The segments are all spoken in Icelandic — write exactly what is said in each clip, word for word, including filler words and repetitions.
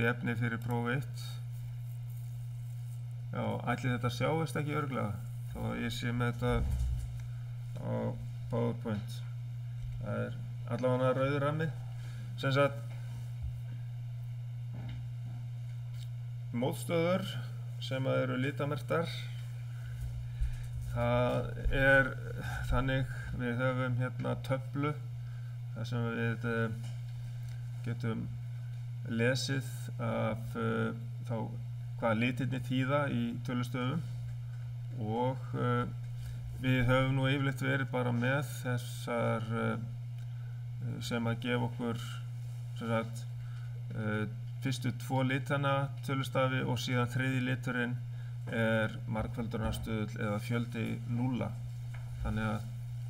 í efni fyrir próf eitt. Já, ætli þetta sjáist ekki örugglega, þó að ég sé með þetta á PowerPoint. Það er allavega rauður rammi. Sem sagt, mótstöður sem eru litamerktar. Það er þannig, við höfum hérna töflu þar sem við getum lesið af þá hvað litirnir þýða í tölustöfum og við höfum nú yfirleitt verið bara með þessar sem að gefa okkur sem sagt fyrstu tvo litana tölustafi og síðan þriðji liturinn er margföldunarstuðull eða fjöldi núlla. Þannig að,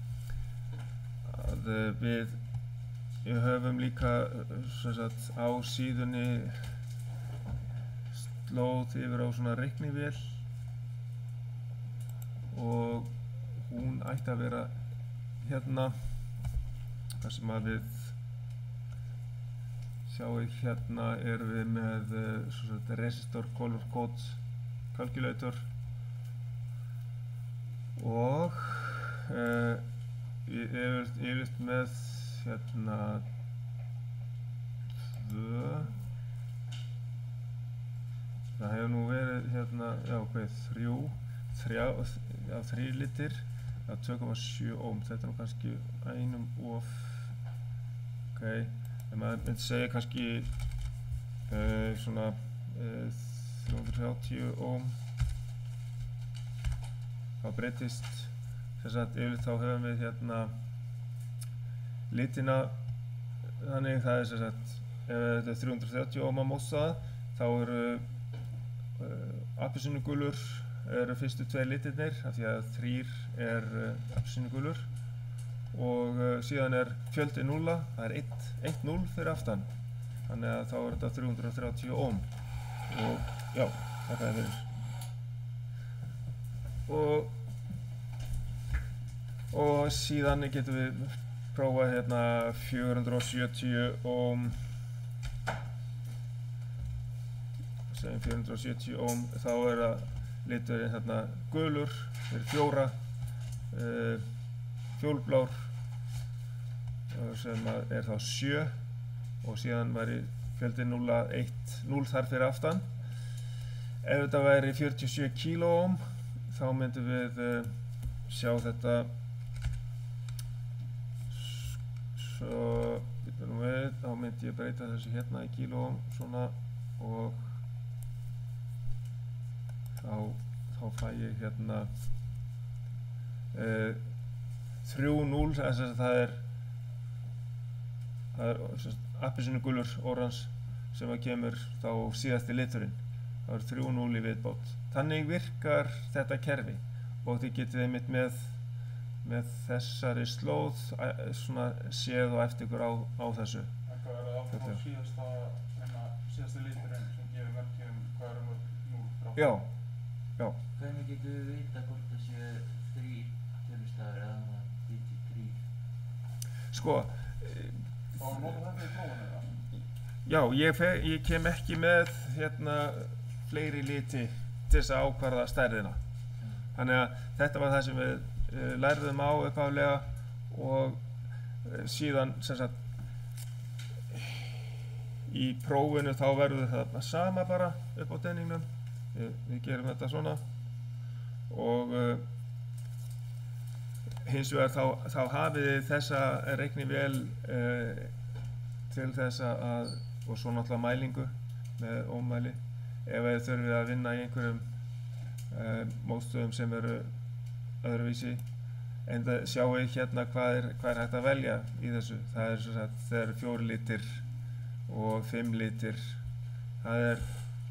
að við, við höfum líka sem sagt, á síðunni slóð yfir á svona reiknivél og hún ætti að vera hérna þar sem að við sjáum hérna erum við með svona resistor color code calculator og uh, ég er yfirleitt með hérna tvö það hefur nú verið hérna, já hvað, þrjú þrjá, já þrír litir á tvö komma sjö ohm, þetta er nú kannski einum of ok, en maður myndi segja kannski uh, svona uh, þrjú hundruð þrjátíu ohm þá breytist sem sagt yfirleitt þá höfum við hérna litina þannig það er sem sagt ef þetta er þrjú hundruð þrjátíu ohm að mótstaða þá eru uh, appelsínugulur eru fyrstu tveir litirnir af því að þrír er uh, appelsínugulur og uh, síðan er fjöldi núlla, það er eitt núll fyrir aftan þannig að þá er þetta þrjú hundruð þrjátíu ohm og já, þetta er fyrir og og síðan getum við prófað hérna fjögur hundruð sjötíu ohm segjum fjögur hundruð sjötíu ohm þá er það liturinn hérna gulur fyrir fjóra uh, fjólblár sem er þá sjö og síðan væri fjöldi núlla eitt núll þar fyrir aftan. Ef þetta væri fjörutíu og sjö kíló ohm þá myndum við uh, sjá þetta svo nú við, þá myndi ég breyta þessu hérna í kíló ohm svona og þá, þá fæ ég hérna uh, þrjú núll, þess að það er það er appelsínugulur orans sem að kemur þá síðasti liturinn. Það er þrjú núll í viðbót. Þannig virkar þetta kerfi og þið getið einmitt með, með þessari slóð svona séð og eftir ykkur á, á þessu. Hvað er það áfram á síðasta, síðasti liturinn sem gefur merkjum hvað er um núll frá? Já, já. Hvernig getum við vita hvort það séu þrír tölustafir eða það þýtti þrír? Sko, Og notar þetta í prófinu eða? já, ég, fe, ég kem ekki með hérna fleiri liti til þess að ákvarða stærðina. Mm. Þannig að þetta var það sem við uh, lærðum á upphaflega og uh, síðan sem sagt í prófinu þá verður það sama bara upp á teningnum. Við, við gerum þetta svona og uh, hins vegar þá, þá hafið þið þessa reiknivél uh, til þess að og svo náttúrulega mælingu með ómæli ef þið þurfið að vinna í einhverjum uh, mótstöðum sem eru öðruvísi en það sjáum við hérna hvað er, hvað er hægt að velja í þessu. Það er svo að það eru fjórir litir og fimm litir. Það er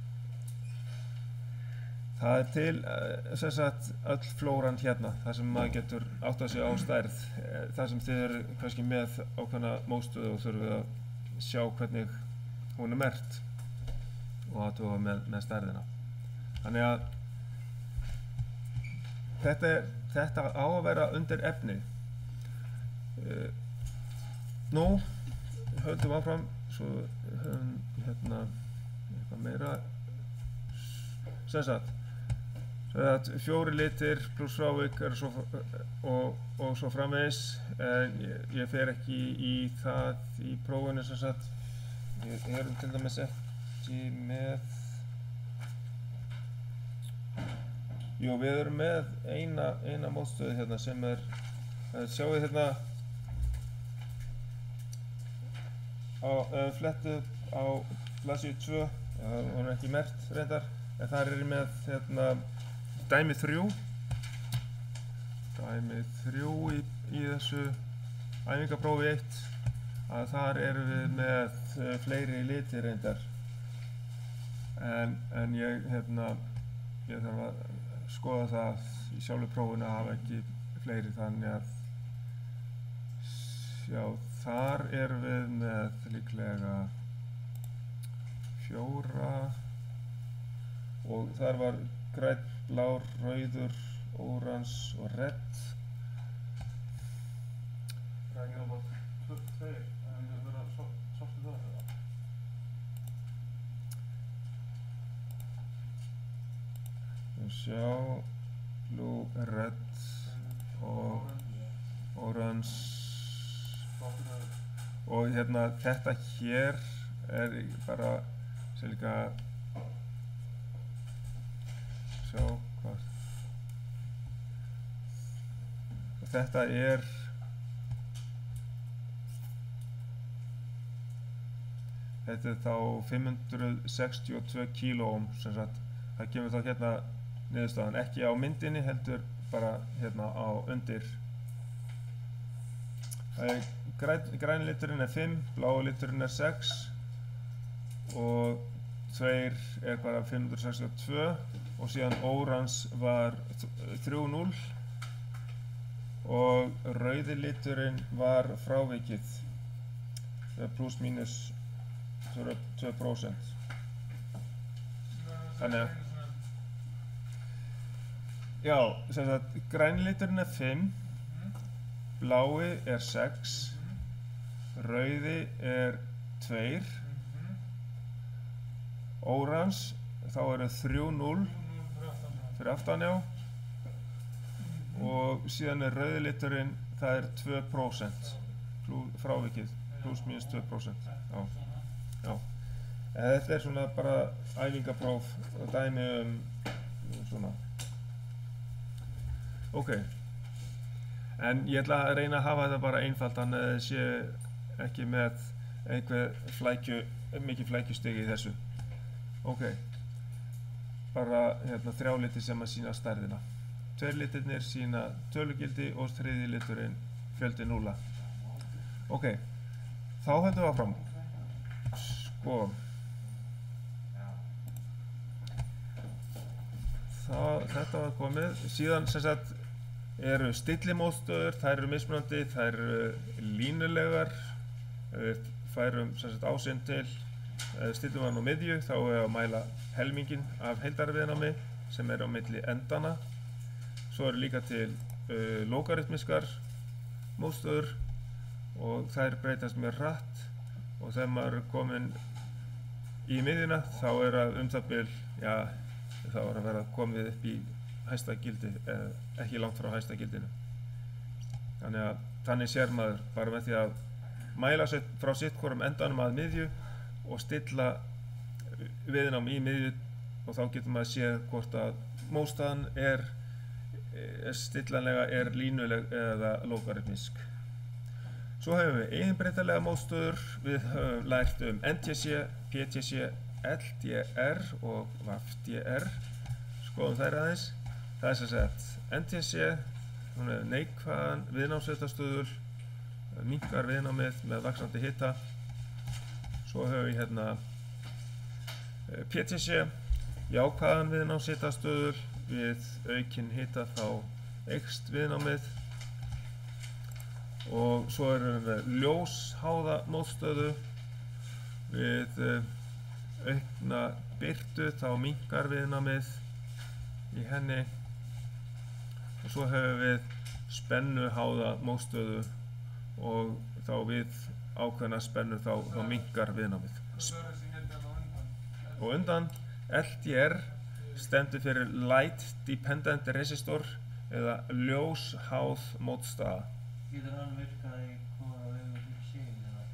Það er til uh, sem sagt öll flóran hérna, þar sem maður getur áttað sig á stærð. Það sem þið eru kannski með ákveðna mótstöðu og þurfið að sjá hvernig hún er merkt og athuga með, með stærðina. Þannig að þetta, er, þetta á að vera undir efni. Uh, nú, höldum áfram, svo höfum hérna það meira sem sagt, sem sagt fjóri litir pluss frávik er svo, og, og svo framvegis en ég, ég fer ekki í það í prófinu sem sagt við erum til dæmis ekki með jú við erum með eina, eina mótstöðu hérna sem er sjáu hérna á uh, flettu á blaðsíðu tvö, það var ekki merkt reyndar, en þar er ég með hérna dæmi þrjú dæmi þrjú í, í þessu æfingaprófi eitt að þar erum við með uh, fleiri liti reyndar en, en ég hérna ég þarf að skoða það í sjálfu prófinu að hafa ekki fleiri þannig að já, þar erum við með líklega fjóra og þar var grænn, blár, rauður, órans og redd. Það er ekki náttúrulega tveir, en það verður að svartu það eða? Sjá, blue, red og orange og hérna þetta hér er bara sem líka sjá hvað og þetta er þetta er þá fimm hundruð sextíu og tvö kílóohm sem sagt það kemur þá hérna niðurstaðan ekki á myndinni heldur bara hérna á undir Græn, græn liturinn er fimm, blái liturinn er sex og tveir er bara fimm hundruð sextíu og tvö og síðan órans var þrjú núll og rauði liturinn var frávikið pluss mínus tvö prósent þannig að já, sem sagt græn liturinn er fimm blái er sex, rauði er tveir, órans þá eru þrjú núll fyrir aftan já og síðan er rauði liturinn það er tvö prósent frávikið, pluss mínus tvö prósent já, já. En þetta er svona bara æfingapróf og dæmi um svona ok en ég ætla að reyna að hafa þetta bara einfalt þannig að þið sé ekki með einhver flækju, mikið flækjustig í þessu ok bara hérna þrjá liti sem að sýna stærðina tveir litirnir sýna tölugildi og þriðji liturinn fjöldi núlla ok, þá höldum við áfram sko það, þetta var komið síðan sem sagt eru stillimótstöður, þær eru mismunandi, þær eru línulegar við færum sem sagt ásinn til stillum hann á miðju þá er að mæla helminginn af heildarviðnámi sem er á milli endana svo eru líka til uh, logaritmiskar mótstöður og þær breytast mjög hratt og þegar maður er komin í miðjuna þá er að um það bil já, þá er að vera komið upp í hæsta gildi, eða ekki langt frá hæsta gildinu þannig að þannig sér maður bara með því að mæla sitt, frá sitt hvorum endanum að miðju og stilla viðnám í miðju og þá getur maður séð hvort að mótstaðan er, er stillanlega er línuleg eða logaritmisk svo hefum við eiginbreytanlega mótstöður við höfum lært um N T C, P T C, L D R og V A F D R skoðum þær aðeins það er sem sagt N T C hún er neikvæðan viðnámsveitastöðul minnkar viðnámið með vaxandi hita svo höfum við hérna P T C jákvæðan viðnámshitastöðul við aukinn hita þá eykst viðnámið og svo erum við með ljósháða mótstöðu við aukna birtu þá minnkar viðnámið í henni og svo höfum við spennuháða mótstöðu og þá við ákveðna spennu þá, þá minnkar viðnámið og undan L D R stendur fyrir Light Dependent Resistor eða ljósháð mótstaða. Getur hann virkað í hvora vegu fyrir sig eða?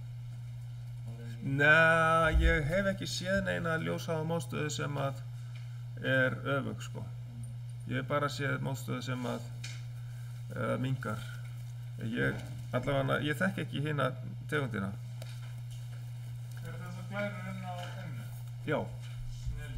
Nei, ég hef ekki séð neina ljósháða mótstöðu sem að er öfug sko. Ég hef bara séð mótstöðu sem að uh, minnkar. Ég, allavega, ég þekki ekki hina tegundina. Er þessar glærur inn á ennu? Já. Snill.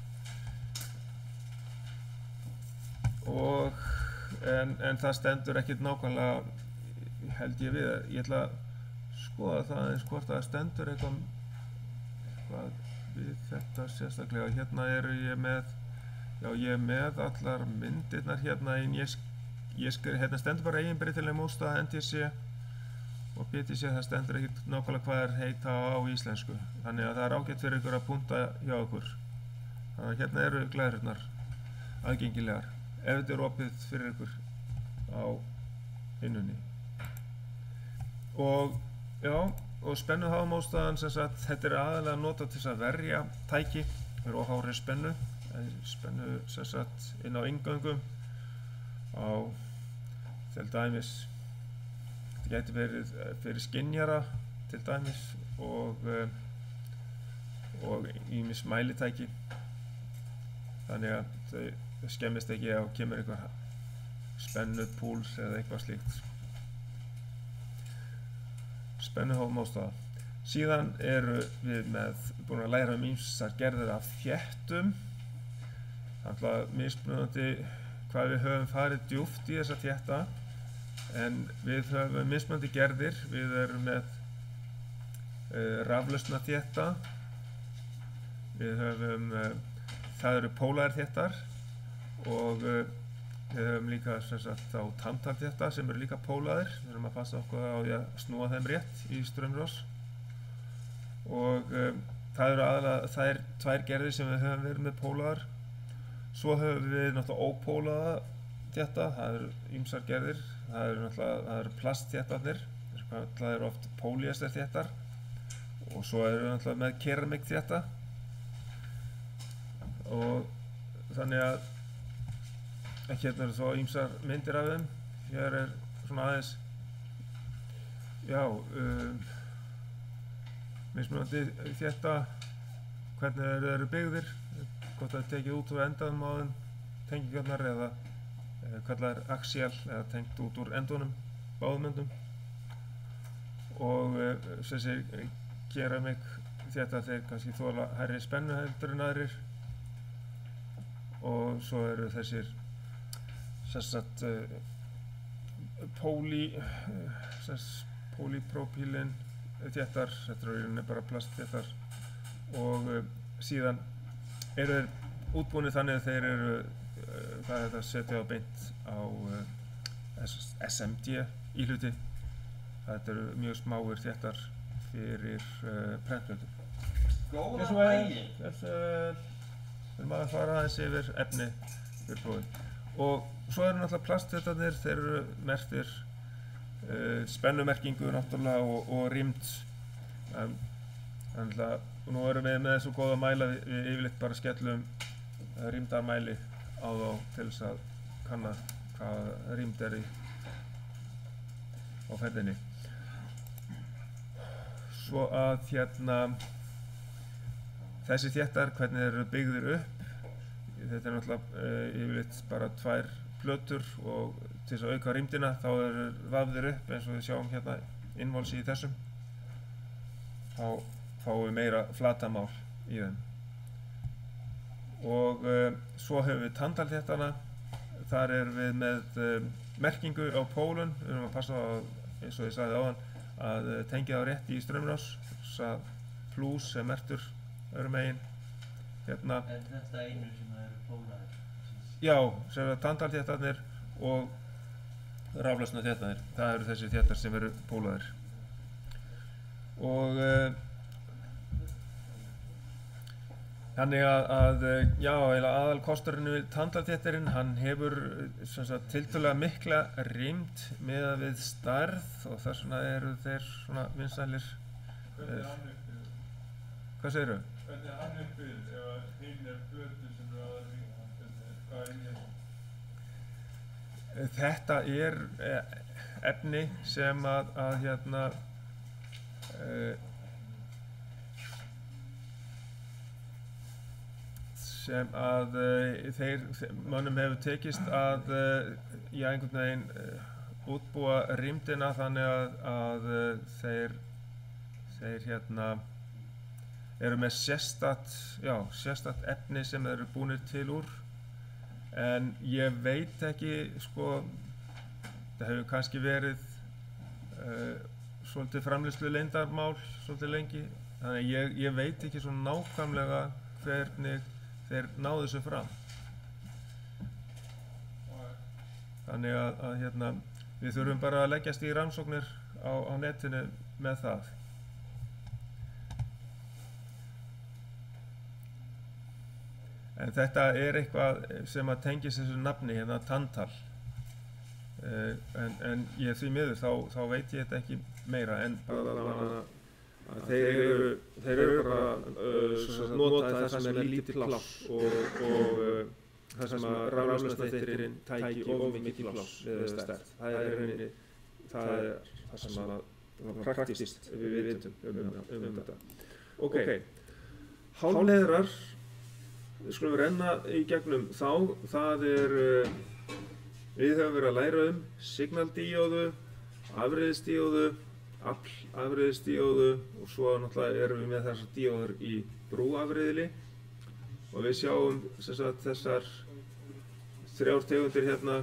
Og, en, en það stendur ekkert nákvæmlega, held ég við, ég ætla að skoða það eins hvort það stendur eitthvað, eitthvað við þetta sérstaklega. Hérna eru ég með, já ég er með allar myndirnar hérna en ég, ég skri, hérna stendur bara eiginbreytileg mótstaða N T C og B T C, það stendur ekkert nákvæmlega hvað er heita á íslensku. Þannig að það er ágætt fyrir ykkur að punta hjá okkur. Þannig að hérna eru glærurnar aðgengilegar, ef þetta er opið fyrir ykkur á innunni. Og, já, og spennuháðamótstaðan, sem sagt, þetta er aðalega notað til þess að verja tæki fyrir óhárri spennu, spennu, sem sagt, inn á inngöngum á, til dæmis, þetta gæti verið fyrir skynjara, til dæmis, og, og ýmis mælitæki, þannig að þau skemmist ekki ef kemur einhver spennu, púls eða eitthvað slíkt. Spennuháðamótstaða. Síðan eru við með, búin að læra um ýmsar gerðir af þéttum. Það er mismunandi hvað við höfum farið djúpt í þessa þétta, en við höfum mismunandi gerðir. Við erum með uh, raflausna þétta, við höfum, uh, það eru pólaðir þéttar og uh, við höfum líka sem sagt þá tanntalþétta sem eru líka pólaðir. Við erum að passa okkur á því að snúa þeim rétt í straumrás. Og um, það eru aðalega, það er tvær gerðir sem við höfum verið með pólaðar. Svo höfum við náttúrulega ópólaða þétta, það eru ýmsar gerðir. Það eru náttúrulega, það eru plastþéttarnir, það eru oft pólíester þéttar. Og svo eru við náttúrulega með keramik þétta. Og þannig að hérna eru þó ýmsar myndir af þeim. Hér er svona aðeins, já, um, mismunandi þétta, hvernig þeir eru byggðir, hvort það er tekið út úr endanum á þeim, tengingarnar, eða eh, kallar axial, eða tengt út úr endunum, báðum endum. Og eh, þessi keramik þétta þeir kannski þola hærri spennu heldur en aðrir. Og svo eru þessir sérstætt uh, póli, uh, póliprópílin þéttar, þetta eru í rauninni bara plastþéttar, og uh, síðan eru þeir útbúnir þannig að þeir eru, uh, það er þetta setja á beint á uh, S M D íhluti. Þetta eru mjög smáir þéttar fyrir uh, prentplötu. Góða bæði! Þessu, við erum að fara aðeins yfir efni fyrir prófið. Og svo eru náttúrulega plastþéttarnir, þeir eru merktir uh, spennumerkingu náttúrulega og, og rýmd. Um, þannig að nú erum við með þessu góða mæla, við, við yfirleitt bara skellum uh, rýmdarmæli á þá til þess að kanna hvað rýmd er í á ferðinni. Svo að hérna þessi þéttar, hvernig þeir eru byggðir upp. Þetta er náttúrulega uh, yfirleitt bara tvær plötur og til þess að auka rýmdina þá eru vafðir upp eins og við sjáum hérna innvolsi í þessum. Þá fáum við meira flatamál í þeim. Og uh, svo höfum við tanntalþéttana. Þar erum við með uh, merkingu á pólun. Við erum að passa á, eins og ég sagði áðan, að uh, tengja það rétt í straumrás. Þess að plús er merktur öðrum megin. Hérna. Er þetta einu sem eru pólaðir? Já, sem eru tanntalþéttarnir og raflausna þéttarnir. Það eru þessi þéttar sem eru pólaðir. Og uh, þannig að, að já, eiginlega aðalkosturinn við tanntalþéttarinn, hann hefur sem sagt tiltölulega mikla rýmd miðað við stærð og þess vegna eru þeir svona vinsælir. Hvernig er hann uppbyggður? Hvað segirðu? Hvernig er hann uppbyggður ef er plötu sem eru aðeins líka, hvað er í þessu? Þetta er efni sem að, að hérna uh, sem að uh, þeir, mönnum hefur tekist að uh, já, einhvern veginn uh, útbúa rýmdina þannig að, að uh, þeir þeir hérna eru með sérstakt, já, sérstakt efni sem þeir eru búnir til úr. En ég veit ekki, sko, það hefur kannski verið uh, svolítið framleiðslu leyndarmál svolítið lengi, þannig ég, ég veit ekki svo nákvæmlega hvernig þeir náðu þessu fram. Þannig að, að hérna, við þurfum bara að leggjast í rannsóknir á, á netinu með það. En þetta er eitthvað sem að tengist þessu nafni, hérna Tantal. Uh, en, en ég því miður, þá, þá veit ég þetta ekki meira. En bara að þeir eru, þeir eru bara uh, notaði það sem er lítið pláss og, og uh, það sem að raflausnarþeyttirinn tæki of mikið pláss við stærð. Það er rauninni, það er það sem að það er praktist við vitum um, um, um þetta. Ok, hálfleiðrar. Við skulum renna í gegnum þá, það er, uh, við höfum verið að læra um signaldíóðu, afreiðisdíóðu, aflafreiðisdíóðu og svo náttúrulega erum við með þessar díóður í brúafreiðili og við sjáum sem sagt, þessar þrjár tegundir hérna,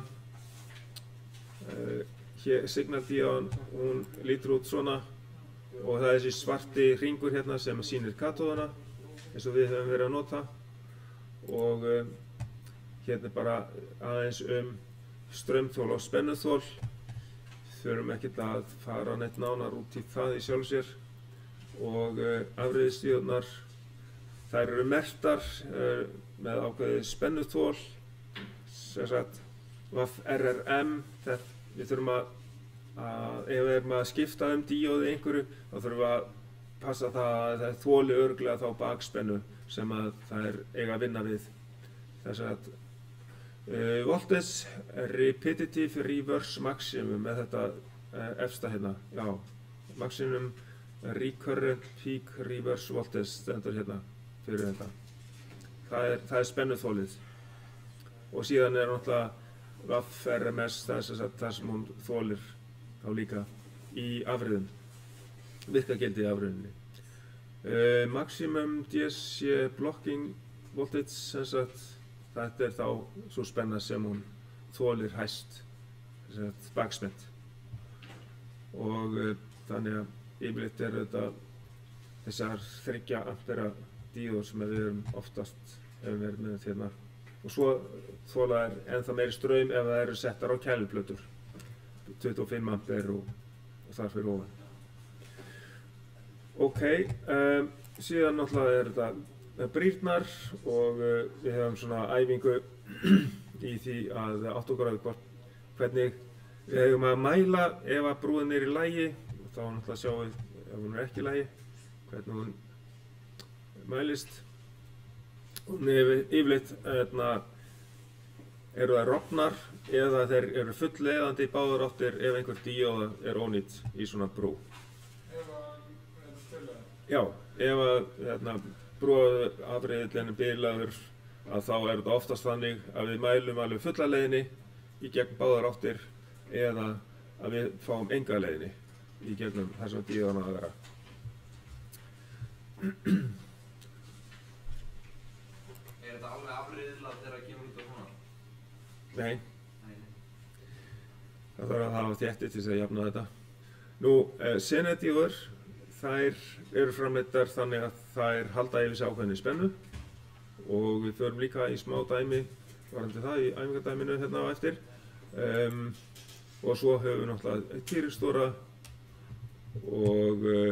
uh, hér, signaldíóðan, hún lítur út svona og það er þessi svarti hringur hérna sem sýnir katóðuna eins og við höfum verið að nota. Og um, hérna bara aðeins um straumþol og spennuþol. Þurfum ekkert að fara neitt nánar út í það í sjálfu sér. Og uh, afreiðisdíóðurnar, þær eru merktar uh, með ákveðið spennuþol, sem sagt V R R M. Þetta, við þurfum að, að, ef við erum að skipta um díóði einhverju, þá þurfum við að passa það að það þoli örugglega þá bakspennu sem að það er eiga að vinna við. Þess að uh, voltage repetitive reverse maximum með þetta uh, efsta hérna, já, maximum recurrent peak reverse voltage stendur hérna fyrir þetta. Það er, það er spennuþolið. Og síðan er náttúrulega V R M S, það er sem sagt það sem hún þolir þá líka í afriðum, virkagildi í afriðinni. Uh, maximum D C blocking voltage, sem sagt, þetta er þá svo spenna sem hún þolir hæst, sem sagt, bakspennt. Og uh, þannig að yfirleitt eru þetta þessar þriggja ampera díóður sem við erum oftast hefum verið með hérna. Og svo þola er ennþá meiri straum ef það eru settar á kæliplötur, tuttugu og fimm amper og, og þar fyrir ofan. Ok, um, síðan náttúrulega er þetta brýrnar og uh, við hefum svona æfingu í því að átta okkur á hvort hvernig við hefum að mæla ef að brúin er í lagi, þá náttúrulega sjáum við ef hún er ekki í lagi, hvernig hún mælist. Hún er yfirleitt hérna, eru það rofnar eða þeir eru fullleiðandi í báðar áttir ef einhver díóða er ónýtt í svona brú. Já, ef að hérna, brúafreiðillinn er bilaður að þá er þetta oftast þannig að við mælum alveg fulla leiðinni í gegn báðar áttir eða að við fáum enga leiðinni í gegnum þessum díóðana að vera. Er þetta alveg afreiðilað þegar það kemur út á svona? Nei. Nei. Það þarf að hafa þétti til þess að jafna þetta. Nú, eh, senedíóður, þær eru framleiddar þannig að þær halda yfir sig ákveðinni spennu og við förum líka í smá dæmi varðandi það í æfingardæminu hérna á eftir. Um, og svo höfum við náttúrulega týristóra og, um,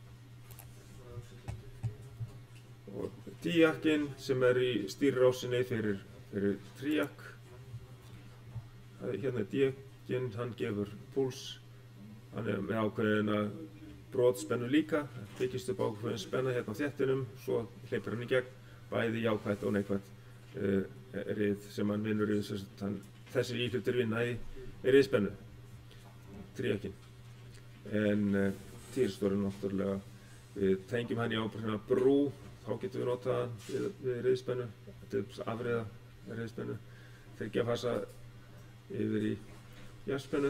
og díakkinn sem er í stýrirásinni fyrir, fyrir tríakk. Hérna er díakkinn, hann gefur púls, hann er með ákveðina brotspennu líka, byggist upp ákveðin spenna hérna á þéttinum, svo hleypir hann í gegn bæði jákvætt og neikvætt uh, rið sem hann vinnur í þann, þessi íhlutir vinna í, í riðspennu, tríakin. En uh, Thyristorinn náttúrulega, við tengjum hann í ábyrgina brú, þá getum við notað hann við, við riðspennu, til afriða riðspennu, þriggja fasa yfir í jafnspennu.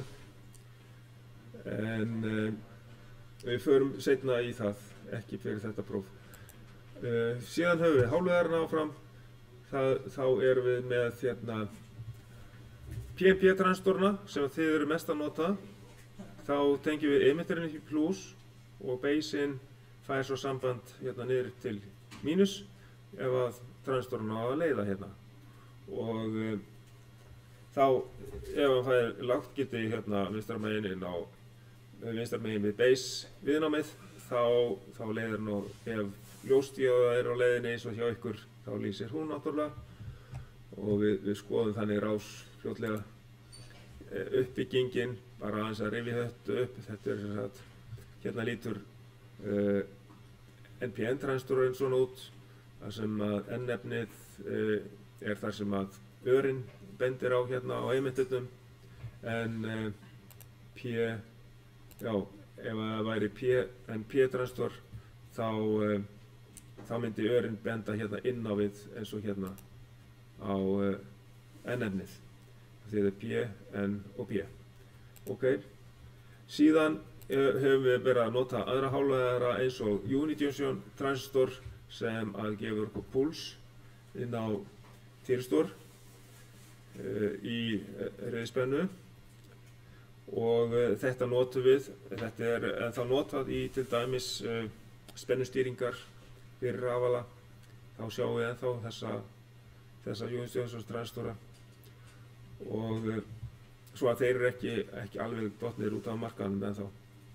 En uh, við förum seinna í það, ekki fyrir þetta próf. Uh, síðan höfum við hálfleiðarana áfram, það, þá erum við með hérna, P N P-transistorana sem þið eru mest að nota. Þá tengjum við emitterinn upp í plus og baseinn fær svo samband hérna niður til mínus ef að transistorinn á að leiða hérna. Og uh, þá ef hann fær lágt geti hérna vinstra megin inn á vinstra megin við base viðnámið, þá, þá leiðir hann og ef ljóstíða er á leiðinni eins og hjá ykkur, þá lýsir hún náttúrulega og við, við skoðum þannig rás fljótlega uppbyggingin, bara aðeins að rifja þetta upp. Þetta er sem sagt, hérna lítur uh, N P N-transistorinn svona út, þar sem að N-efnið uh, er þar sem að örinn bendir á hérna á emitterunum, en uh, P, já, ef það væri P N P-transistor, þá, uh, þá myndi örinn benda hérna inn á við eins og hérna á uh, N-efnið. Því það er P, N og P. Ok. Síðan uh, höfum við verið að nota aðra hálfleiðara eins og Unijunction transistor sem að gefur okkur púls inn á Thyristor uh, í uh, riðspennu. Og uh, þetta notum við, þetta er ennþá notað í til dæmis uh, spennustýringar fyrir rafala. Þá sjáum við ennþá þessa, þessa Unijunction transistora. Og uh, svo að þeir eru ekki, ekki alveg dottnir út af markaðanum ennþá.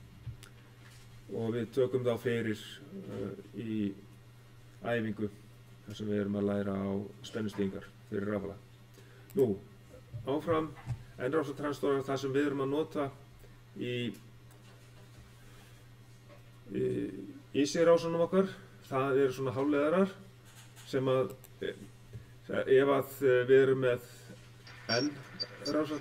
Og við tökum þá fyrir uh, í æfingu þar sem við erum að læra á spennustýringar fyrir rafala. Nú, áfram N-rásartransistorar, það sem við erum að nota í, í í C-rásunum okkar, það eru svona hálfleiðarar sem að ef að við erum með N-rásar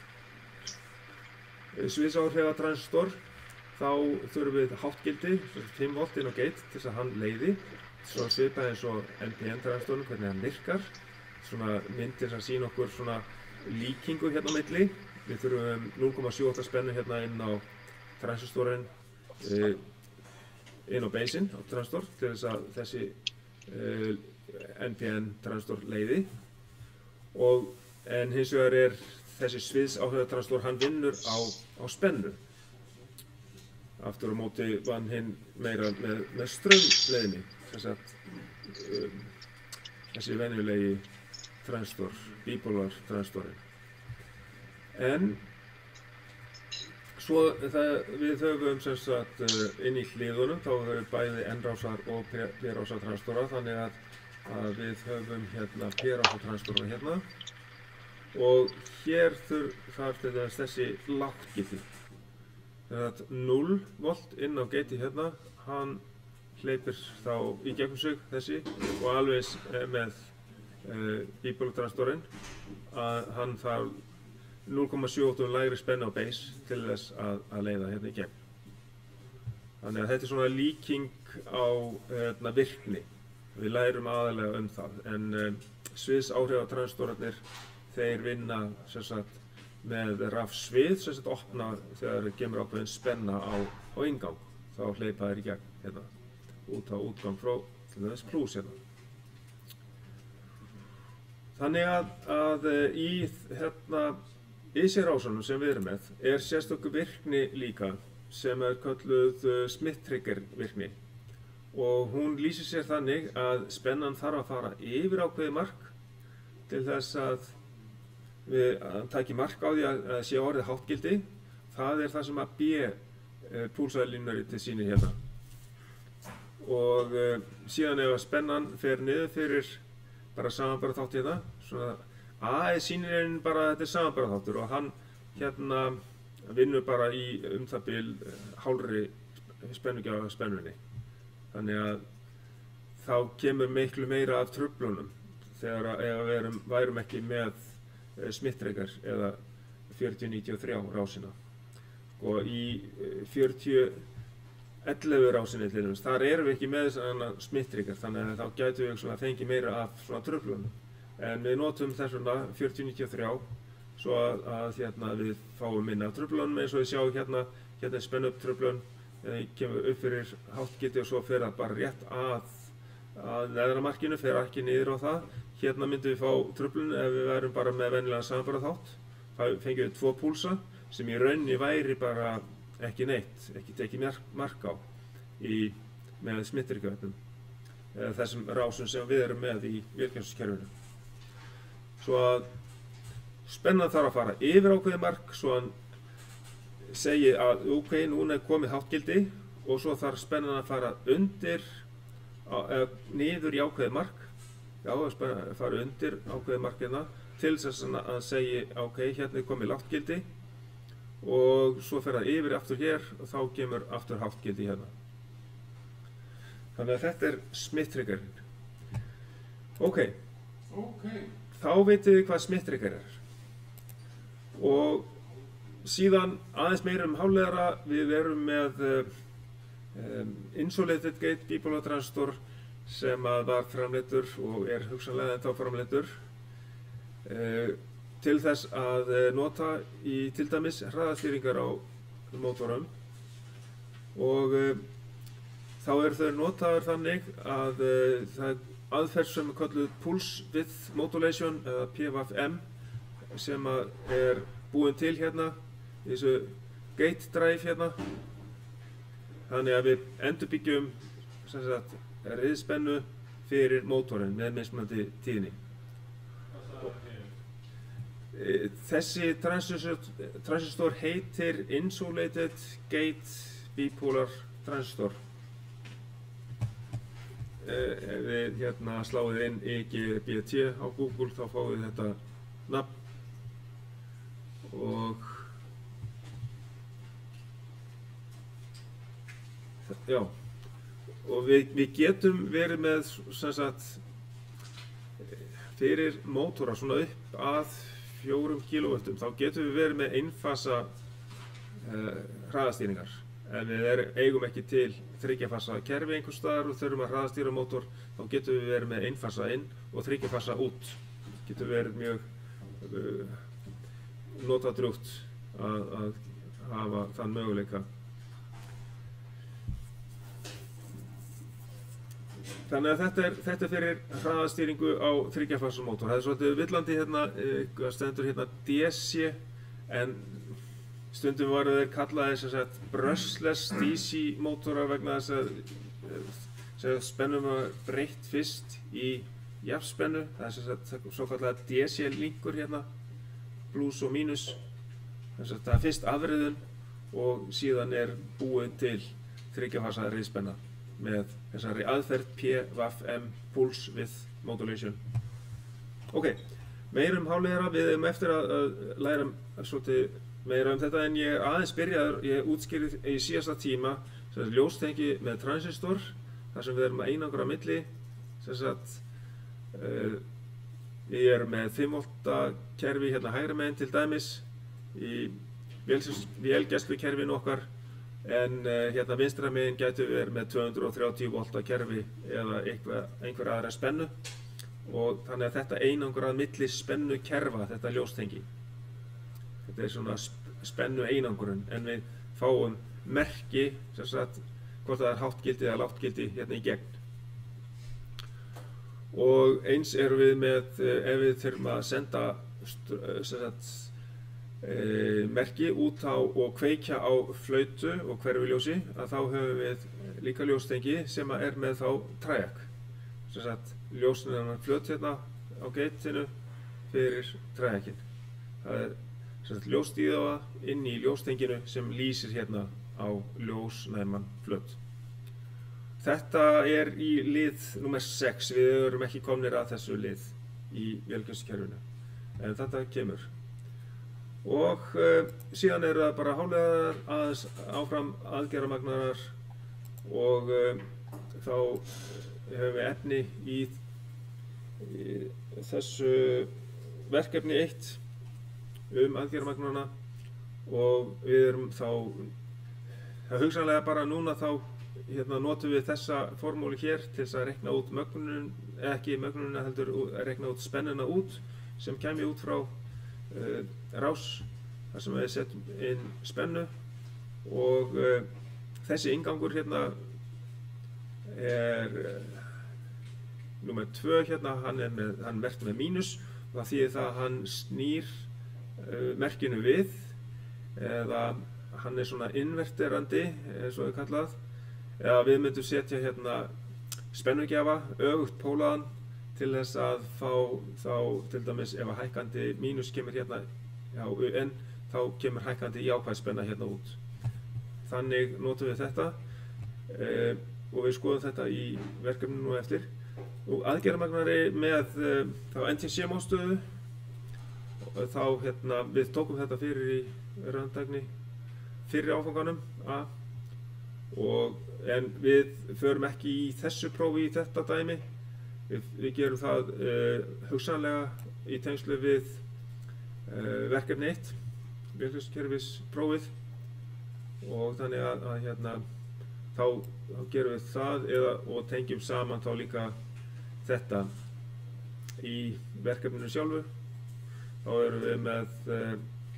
sviðsáhrifatransistor, þá þurfum við háttgildi, fimm volt inn á gate til þess að hann leiði, svo svipað eins og N P N-transistornum, hvernig hann virkar. Svona myndir sem sýna okkur svona líkingu hérna á milli. Við þurfum núll komma sjö átta spennu hérna inn á transistorinn, uh, inn á baseinn á transistor til þess að þessi uh, N P N-transistor leiði. Og en hins vegar er þessi sviðsáhrifatransistor, hann vinnur á, á spennu. Aftur á móti vann hinn meira með, með straumleiðni, þess að um, þessi venjulegi transistor, bipolar transistorinn. En svo það, við höfum sem sagt inn í hliðunum, þá höfum við bæði N-rásar og P-rásar transistora, þannig að, að við höfum hérna P-rásar transistora hérna. Og hér þarf til þess þessi lággeti. Þannig að núll volt inn á geti hérna, hann hleypir þá í gegnum sig þessi og alveg með uh, bipolar transistorinn að hann þarf núll komma sjö átta lægri spennu á base til þess að, að leiða hérna í gegn. Þannig að þetta er svona líking á hérna, virkni. Við lærum aðalega um það, en uh, sviðsáhrifatransistorarnir, þeir vinna sem sagt með rafsvið, sem sagt opna þegar það kemur ákveðin spenna á, á inngang. Þá hleypa þeir í gegn hérna, út á útgang frá til þess plus hérna. Þannig að, að í hérna í C-rásunum sem við erum með er sérstöku virkni líka sem er kölluð Smith-trigger virkni. Og hún lýsir sér þannig að spennan þarf að fara yfir ákveðið mark til þess að við taki mark á því að, að sé orðið háttgildi. Það er það sem að B-púlsæðlínurritið sýnir hérna. Og uh, síðan ef að spennan fer niður fyrir bara samanbaraþátt hérna, svona A sýnir einn bara að þetta er samanbaraþáttur og hann hérna vinnur bara í um það bil hálfri spennugjafa spennunni. Þannig að þá kemur miklu meira af truflunum þegar að ef við erum, værum ekki með smittreikar eða fjörutíu níutíu og þrjú rásina. Og í fjörutíu ellefu rásinni til dæmis, þar erum við ekki með þessar smittreikar, þannig að þá gætum við svona fengið meira af svona truflunum. En við notum þess vegna fjörutíu níutíu og þrjú svo að, að hérna, við fáum minna af truflunum eins og við sjáum hérna, hérna er spennu upp truflun, eða kemur upp fyrir háttgildi og svo fer það bara rétt að, að neðra markinu, fer ekki niður á það. Hérna myndum við fá truflun ef við værum bara með venjulegan samanburðarþátt. Það fengjum við tvo púlsa sem í rauninni væri bara ekki neitt, ekki tekið mark á í, með smittrykkavetnum, eða þessum rásum sem við erum með í vélgæslukerfinu. Svo að spennan þarf að fara yfir ákveðið mark svo hann segi að ok, núna er komið háttgildi og svo þarf spennan að fara undir, eða niður í ákveðið mark, já, spennan að fara undir ákveðið markina til þess að hann segi ok, hérna er komið láttgildi og svo fer það yfir aftur hér og þá kemur aftur háttgildi hérna. Þannig að þetta er smittrykkarinn. Ok, okay. Þá veitum við hvað smittrikkar er. Og síðan aðeins meira um hálfleiðara, við erum með um, insulated gate bipolar transistor sem að var framleiddur og er hugsanlega ennþá framleiddur uh, til þess að nota í til dæmis hraðastýringar á mótorum og uh, þá eru þau notaður þannig að uh, það er aðferð sem er kölluð Pulse Width Modulation eða P W M sem að er búin til hérna í þessu gate drive hérna. Þannig að við endurbyggjum sem sagt riðspennu fyrir mótorinn með mismunandi tíðni. Þessi transistor, transistor heitir Insulated Gate Bipolar Transistor. Ef við hérna sláum inn I G B T á Google þá fáum við þetta nafn og já, og við, við getum verið með sem sagt fyrir mótora svona upp að fjórum kílóvoltum þá getum við verið með einfasa uh, hraðastýringar. Ef við er, eigum ekki til þryggjafasa kerfi einhvers staðar og þurfum að hraðastýra mótor þá getum við verið með einfasa inn og þryggjafasa út. Getur verið mjög uh, notadrjúgt að, að hafa þann möguleika. Þannig að þetta er, þetta er fyrir hraðastýringu á þryggjafasa mótor. Það er svolítið villandi hérna, það stendur hérna D C en stundum voru þeir kallaðir sem sagt brushless D C mótora vegna þess að, að spennum var breytt fyrst í jafnspennu. Það er sem sagt svo kallaða D C linkur hérna, plus og mínus. Þess að það er fyrst afriðun og síðan er búið til þryggjafasa riðspenna með þessari aðferð P W M Pulse Width Modulation. Ok, meira um hálfleiðara, við erum eftir að, að læra svolítið meira um þetta en ég aðeins byrjaður, ég útskýrði í síðasta tíma sem sagt ljóstengi með transistor þar sem við erum að einangra á milli sem sagt uh, við erum með fimm volta kerfi hérna hægra megin til dæmis í vélgæslukerfinu okkar en uh, hérna vinstra megin gætu við verið með tvö hundruð þrjátíu volta kerfi eða einhver, einhver aðra spennu og þannig að þetta einangra milli spennu kerfa, þetta ljóstengi. Þetta er svona spennu einangurinn en við fáum merki sem sagt hvort það er háttgildi eða láttgildi hérna í gegn. Og eins erum við með ef við þurfum að senda sem sagt e, merki út á og kveikja á flautu og hverfiljósi að þá höfum við líka ljóstengi sem er með þá træak. Sem sagt ljósinn flöt hérna á geitinu fyrir træakinn. Það er ljósdíða inn í ljóstenginu sem lýsir hérna á ljósnæman flöt. Þetta er í lið númer sex, við erum ekki komnir að þessu lið í vélgæslukerfinu, en þetta kemur. Og uh, síðan eru það bara hálfleiðarar, aðeins áfram aðgerðamagnarar og uh, þá höfum við efni í, í þessu verkefni eitt um aðgerðamagnana og við erum þá, það hugsanlega bara núna þá hérna notum við þessa formúlu hér til þess að reikna út mögnun, ekki mögnunina heldur að reikna út spennuna út sem kæmi út frá uh, rás þar sem við setjum inn spennu og uh, þessi inngangur hérna er uh, númer tvö hérna, hann er með, hann er merkt með mínus og það þýðir það að hann snýr uh, merkinu við eða hann er svona inverterandi eins og við kallað eða við myndum setja hérna spennugjafa, öfugt pólaðan til þess að fá þá til dæmis ef að hækkandi mínus kemur hérna á U N þá kemur hækkandi jákvæð spenna hérna út. Þannig notum við þetta eh, og við skoðum þetta í verkefninu nú eftir. Og aðgerðamagnari með eh, þá N T C mótstöðu þá hérna við tókum þetta fyrir í raundagni fyrir áfanganum A og en við förum ekki í þessu prófi í þetta dæmi. Við, við gerum það uh, hugsanlega í tengslu við uh, verkefni eitt, virkniskerfisprófið og þannig að, að hérna, þá, þá gerum við það eða, og tengjum saman þá líka þetta í verkefninu sjálfu. Þá erum við með uh,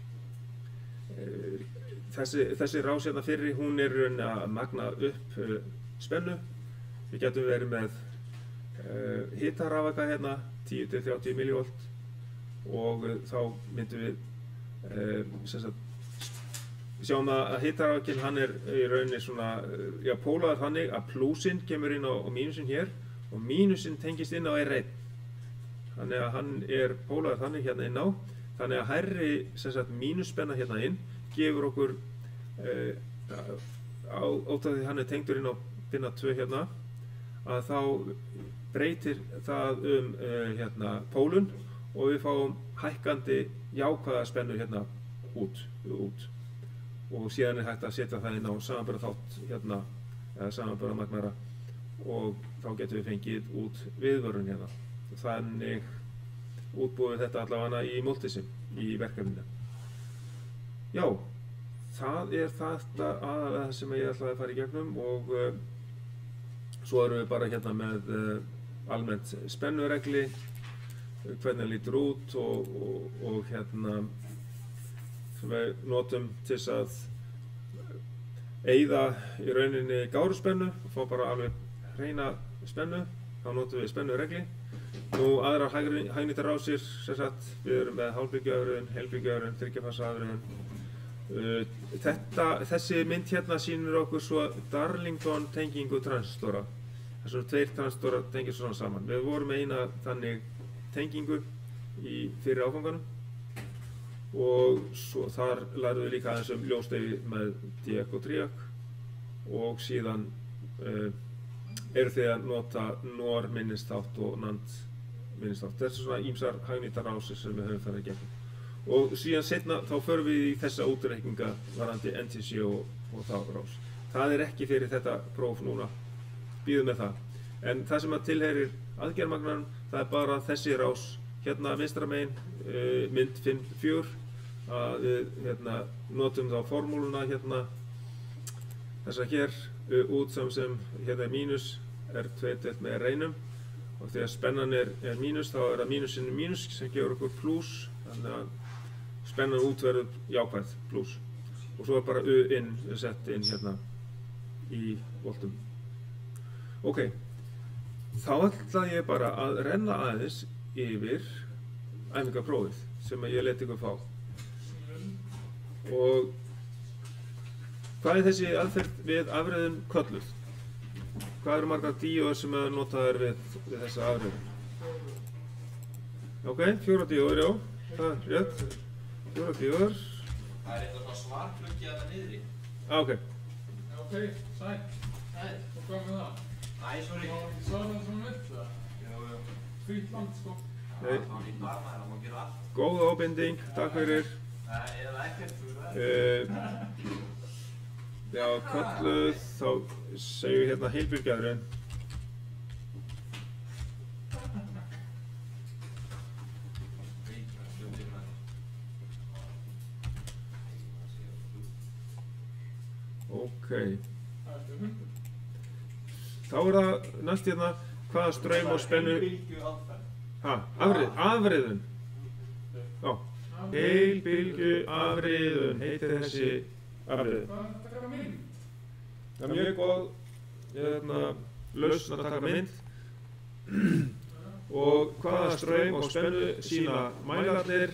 uh, Þessi, þessi rás hérna fyrri, hún er að magna upp uh, spennu. Við getum verið með uh, hitarafaka hérna, tíu til þrjátíu millivolt og uh, þá myndum við uh, sem sagt, sjáum að hitarafakinn hann er í rauninni svona, uh, já, pólaður þannig að plúsinn kemur inn á, á mínusinn hér og mínusinn tengist inn á R einn. Þannig að hann er pólaður þannig hérna inn á, þannig að hærri sem sagt mínusspenna hérna inn gefur okkur uh, á ótaf því hann er tengdur inn á pinna tvö hérna að þá breytir það um uh, hérna pólun og við fáum hækkandi jákvæða spennu hérna út, út og síðan er hægt að setja það inn á samanburðarþátt hérna eða samanburðarmagnara og þá getum við fengið út viðvörun hérna. Þannig útbúum við þetta allavega í Multisim í verkefninu. Já, það er þetta aðalega sem ég ætlaði að fara í gegnum og uh, svo erum við bara hérna með uh, almennt spennuregli, uh, hvernig það lítur út og, og, og hérna sem við notum til þess að eyða í rauninni gáruspennu og fá bara alveg hreina spennu, þá notum við spennuregli. Nú aðrar hagnýtarrásir, sem sagt, við erum með hálfbyggjuafröðun, heilbyggjuafröðun, þriggjafasaafröðun. Uh, þetta, þessi mynd hérna sýnir okkur svo Darlington tengingu transistora. Það er svona tveir transistora tengir svona saman. Við vorum með eina þannig tengingu í fyrir áfanganum og svo þar lærðum við líka aðeins um ljósleifi með díak og tríak og síðan uh, eru þið að nota NOR minnisþátt og NAND minnisþátt. Þetta er svona ýmsar hagnýtarrásir sem við höfum farið í gegnum. Og síðan seinna þá förum við í þessa útreikninga varðandi N T C og, og þá rás. Það er ekki fyrir þetta próf núna, bíðum með það. En það sem að tilheyrir aðgerðamagnanum, það er bara þessi rás hérna vinstra megin, uh, mynd fimm fjögur, að við hérna, notum þá formúluna hérna, þessa hér, uh, út sem sem hérna er mínus, er tvö deilt með R einum og þegar spennan er, er mínus, þá er það mínusinn mínus sem gefur okkur plús, þannig að spennan út verður jákvæð pluss og svo er bara U inn sett inn hérna í voltum. Ok, þá ætla ég bara að renna aðeins yfir æfingaprófið sem ég let ykkur fá. Og hvað er þessi aðferð við afreiðun kölluð? Hvað eru margar díóður sem er notaðar við, við þessa afreiðun? Ok, fjóra díóður, já, það er rétt. Fjóra díóður. Það er eitthvað svona svarklukki að það niðri. Ah, ok. Ok, sæl. Sæl. Og hvað með það? Æ, sorry. Það var ekki svarað svona vilt það? Jú, jú. Frítt land, sko. Nei. Það var nýtt varma hérna, það má gera allt. Góð ábending, takk fyrir. Nei, eða ekkert, þú veist. Uh, já, kölluð, þá segjum við hérna heilbyrgjaðurinn. Ok. Þá er það næst hérna hvaða straum og spennu... Ha, afrið, afriðun. Já. Heilbylgju afriðun heitir þessi afriðun. Það er mjög góð hérna, lausn að taka mynd. Og hvaða straum og spennu sína mælarnir.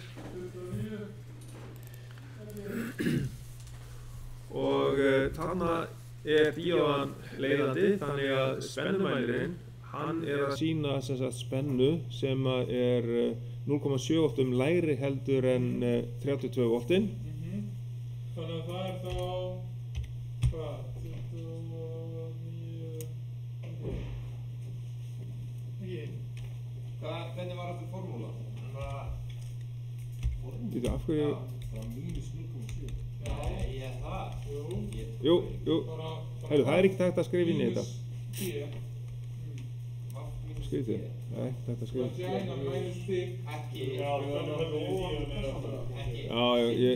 Og uh, þarna er díóðan leiðandi, þannig að spennumælirinn, hann er að sýna sem sagt, spennu sem er uh, núll komma sjö voltum lægri heldur en uh, þrjátíu og tvö voltin. Mm-hmm. Þannig að það er þá, hvað, tuttugu og níu, ekki? Hvað, hvernig var þetta formúla? Það var... Býtu, af hverju... Það var mínus núll komma sjö. Nei, ég það. Jú. Jú, jú. Heyrðu, það er ekkert hægt að skrifa inn í þetta. Skrifið, það er ekkert hægt að skrifa. Það sé eina mínus tíu. Ekki. Já, það er ekki. Já, ég...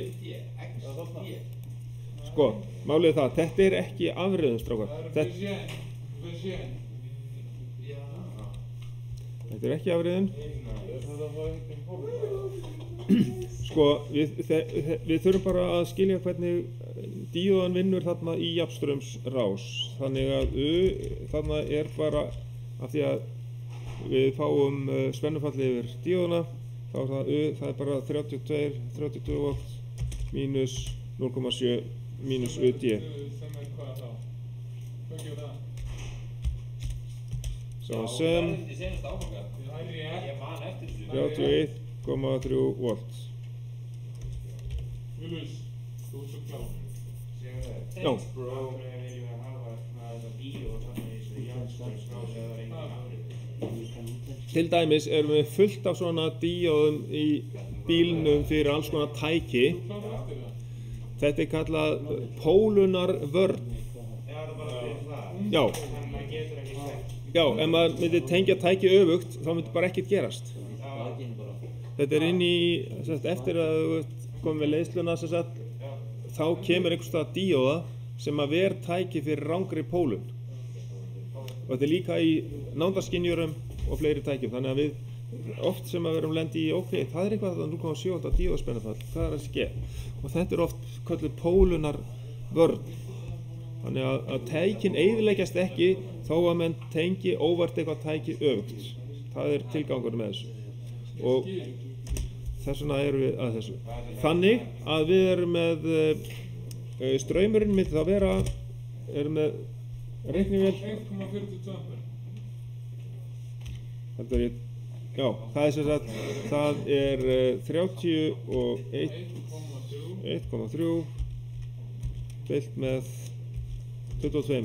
Sko, málið er það, þetta er ekki afriðun, strákar. Það er Vision. Vision. Já. Þetta er ekki afriðun. Það var ekki formúla. Sko, við, við þurfum bara að skilja hvernig díóðan vinnur þarna í jafnstraumsrás. Þannig að U, þarna er bara af því að við fáum spennufalli yfir díóðana, þá er það U, það er bara þrjátíu og tvö volt mínus núll komma sjö mínus U D. Sem er hvað þá? Hvað gjör það? Saman sem þrjátíu og eitt komma þrjú volt. Vilus, þú ert svo klár. Já. Til dæmis erum við fullt af svona díóðum í bílnum fyrir alls konar tæki. Þetta er kallað pólunarvörn. Já. Já, ef maður myndi tengja tæki öfugt, þá myndi bara ekkert gerast. Þetta er inn í, sett, eftir að þú komið með leiðsluna, sett, þá kemur einhvers stað díóða sem að ver tæki fyrir rangri pólun. Og þetta er líka í nándaskynjurum og fleiri tækjum. Þannig að við oft sem að verum lendi í, ok, það er eitthvað núll komma sjö volta díóðaspennufall, hvað er að ske? Og þetta er oft kölluð pólunarvörn. Þannig að, að tækin eyðileggjast ekki þó að menn tengi óvart eitthvað tæki öfugt. Það er tilgangur með þessu. Og þess vegna erum við að þessu. Þannig að við erum með uh, straumurinn myndi það vera, erum með reiknivél. eitt komma fjörutíu og tvö ampere. Þetta er ég, já, það er sem sagt, það er uh, þrjátíu og eitt komma þrjú deilt með tuttugu og tvö.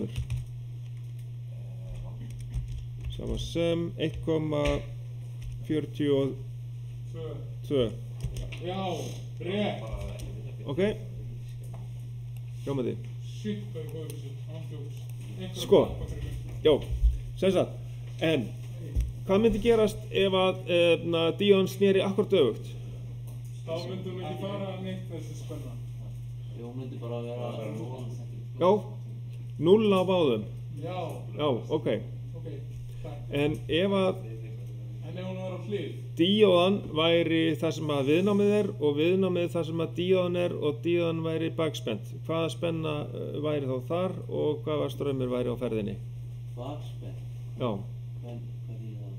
Saman sem eitt komma fjörutíu og tvö. Já, rétt. Ok. Hljómaði. Shit, hvað er góður þessu, ándjóks. Sko, já, sem sagt, en hvað myndi gerast ef að e, díóðan sneri akkúrat öfugt? Þá myndi hún ekki fara neitt þessi spenna. Jú, hún myndi bara vera... Já, núll á báðum. Já. Já, ok. Ok, takk. En ef að En ef hún var á hlið? díóðan væri það sem að viðnámið er og viðnámið það sem að díóðan er og díóðan væri bakspennt. Hvaða spenna væri þá þar og hvaða straumur væri á ferðinni? Bakspennt? Já. Hvað þýðir það?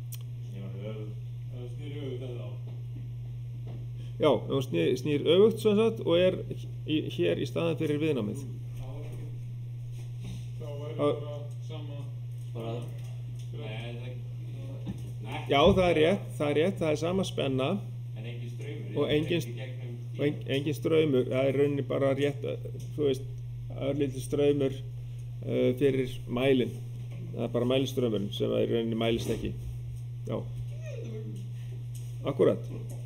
Það snýr öfugt eða á. Já, hún snýr, snýr öfugt sem sagt og er í, hér í staðin fyrir viðnámið. Þá væri bara sama... Bara... Já, það er rétt, það er rétt, það er sama spenna En engin straumur. og engin, og en, engin straumur, það er rauninni bara rétt, þú veist, örlítið straumur uh, fyrir mælinn. Það er bara mælistraumurinn sem er rauninni mælist ekki. Já, akkúrat.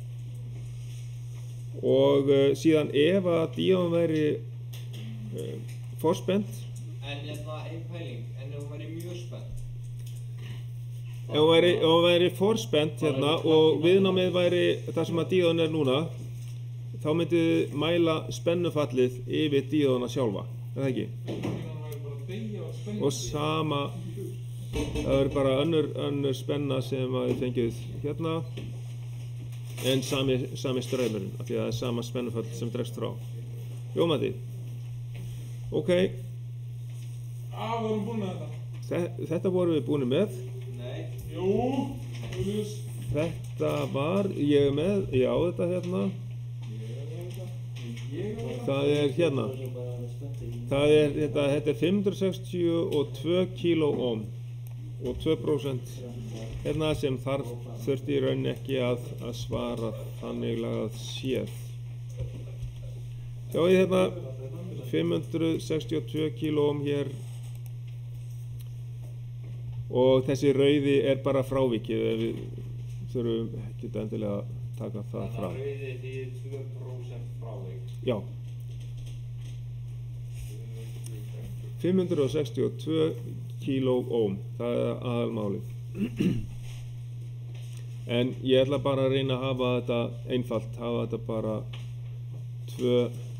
Og uh, síðan ef að díóðan væri uh, forspennt. En hérna ein pæling, en ef hún væri mjög spennt. Ef hún væri, ef hún væri forspennt hérna og viðnámið væri það sem að díóðan er núna, þá myndið þið mæla spennufallið yfir díóðana sjálfa. er það ekki? Línan væri bara að deyja og spennandi. Og sama, það er bara önnur, önnur spenna sem að þið fengið hérna, en sami, sami straumurinn, af því að það er sama spennufall sem dregst frá. Jó, Matti. Ok. Ah, við erum búin með þetta. Þe- Þetta vorum við búin með. Nei. Jú, Július. Þetta var, ég er með, ég á þetta hérna. Ég er með þetta. Ég er með þetta. Það er hérna. Það er, þetta, þetta er fimm hundruð sextíu og tvö kíló ohm og tvö prósent hérna sem þarf þurfti í raun ekki að, að svara þannig lagað séð. Sjáu ég hérna fimm hundruð sextíu og tvö kíló ohm hér og þessi rauði er bara frávikið ef við þurfum ekki endilega að taka það Þannig frá. að rauði þýðir tvö prósent frávik. Já. fimm hundruð sextíu og tvö kíló ohm, það er aðalmálið. En ég ætla bara að reyna að hafa þetta einfalt, hafa þetta bara tvö,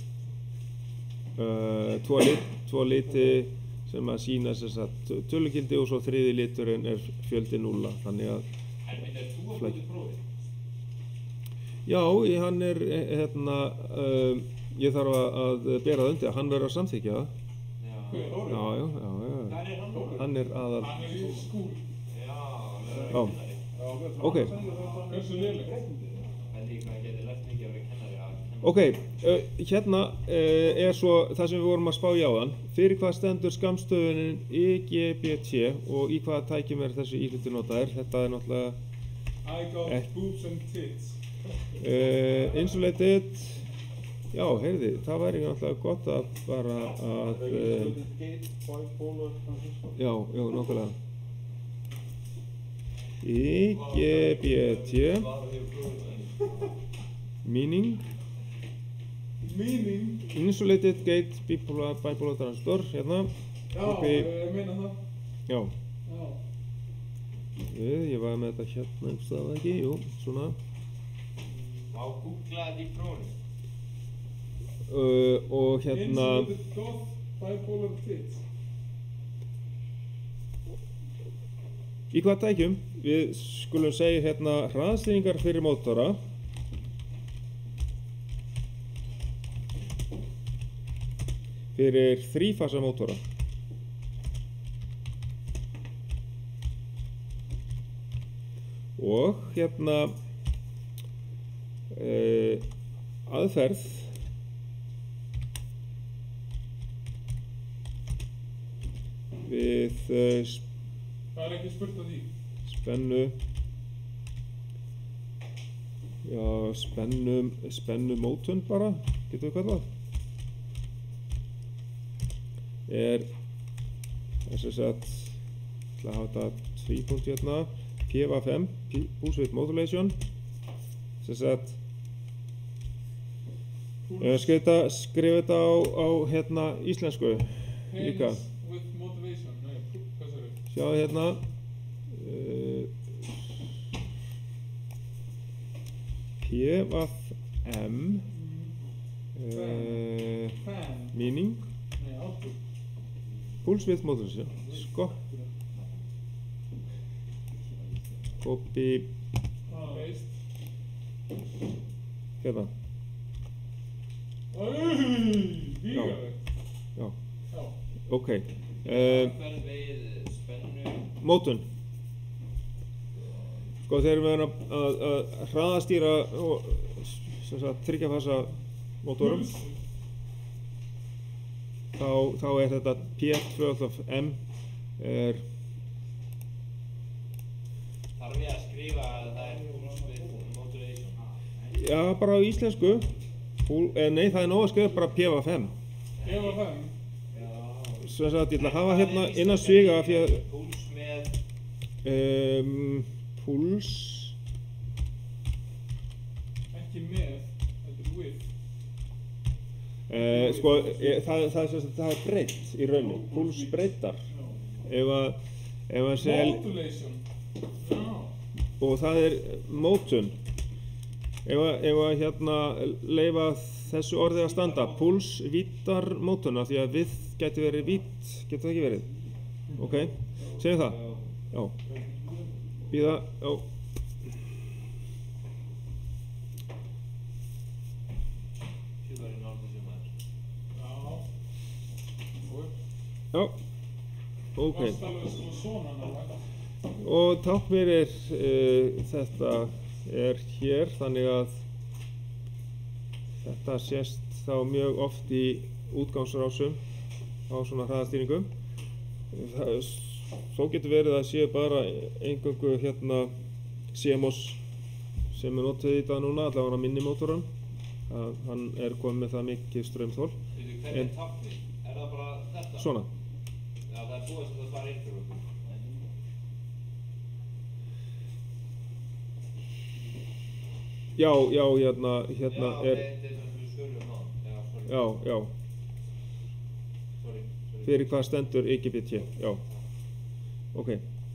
uh, tvo, lit, tvo liti sem að sína þess að tölugildi og svo þriði liturinn er fjöldi núlla, þannig að En minn er þú að búið prófið? já, ég- hann er hérna, uh, ég þarf að, að bera það undir, hann verður að samþykja það. Hver, Þóri? Já, já, já, já. Hvað er hann? Hann er aðal. Hann er í skúl. Já, Já. Já, við Ok. Hversu léleg? En því hvað geti lært mikið að vera kennari að kenna. Ok, uh, hérna uh, er svo það sem við vorum að spá í áðan. Fyrir hvað stendur skammstöfunin I G B T og í hvaða tækjum er þessi íhluti notaðir? Þetta er náttúrulega I got Ek- boobs and tits. uh, insulated. Já, heyrði, það væri náttúrulega gott að bara að uh, já, já, nákvæmlega. I G B T meaning Meaning? insulated gate bipolar, bipolar transistor hérna. Já, Uppi- ég meina það. Já, Já. við, ég var með þetta hérna einhvers staðar ekki, jú, svona. Má googla þetta í prófinu. Uh, og hérna, Insulated goth bipolar tits. í hvaða tækjum? Við skulum segja hérna hraðstýringar fyrir mótora. Fyrir þrífasa mótora. Og hérna uh, aðferð við uh, Það er ekki spurt að því. spennu já, spennu spennu mótun bara, getum við kallað er þess að sagt ætla að hafa þetta tvípunkt hérna P V F M, Pulse Width Modulation þess að sagt ég skrifa þetta skrifa þetta á, á hérna íslensku líka. Penis with motivation. Nei, hvað sagði þau? Sjá hérna uh, P V F M uh, Fan. meaning Nei, output. Pulse Width Modulation sko copy Paste. hérna Æj, gígarlegt. já, Já. ok uh, Aðferð við spennu. mótun sko þegar við erum að, að, að hraðastýra og sem sagt þryggjafasa mótorum þá, þá er þetta P tvö F M er Þarf ég að skrifa að það er pulse width modulation? já bara á íslensku Púl, eh, nei það er nóg að skrifa bara P V F M P V F M. sem sagt ég ætla að hafa hérna innan sviga af því að Púls með um, púls Ekki með, þetta er with. uh, sko e, það, það, það, það er breytt í rauninni púls breyttar Já. ef að ef að segja Modulation. Já. og það er mótun ef að, ef að hérna leifa þessu orði að standa, púls vítar mótuna, því að við gæti verið vít, getur það ekki verið? Ok, segjum það? Já. Bíða, já. Já, ok. Og táknmynd er, uh, þetta er hér, þannig að þetta sést þá mjög oft í útgangsrásum á svona hraðastýringum. Það, svo getur verið að séu bara eingöngu hérna C M O S sem er notuð í dag núna, allavega minni mótorum. Að hann er komið með það mikið straumþol. Hvernig er táknið? Er það bara þetta? Svona. Já, það er búið sem það fara inn fyrir okkur. Já, já, hérna, hérna já, er... Já, þetta er sem við skurðum á. Já, sorry. Já, já. Sorry, sorry. Fyrir hvað stendur I G B T, já. Ok.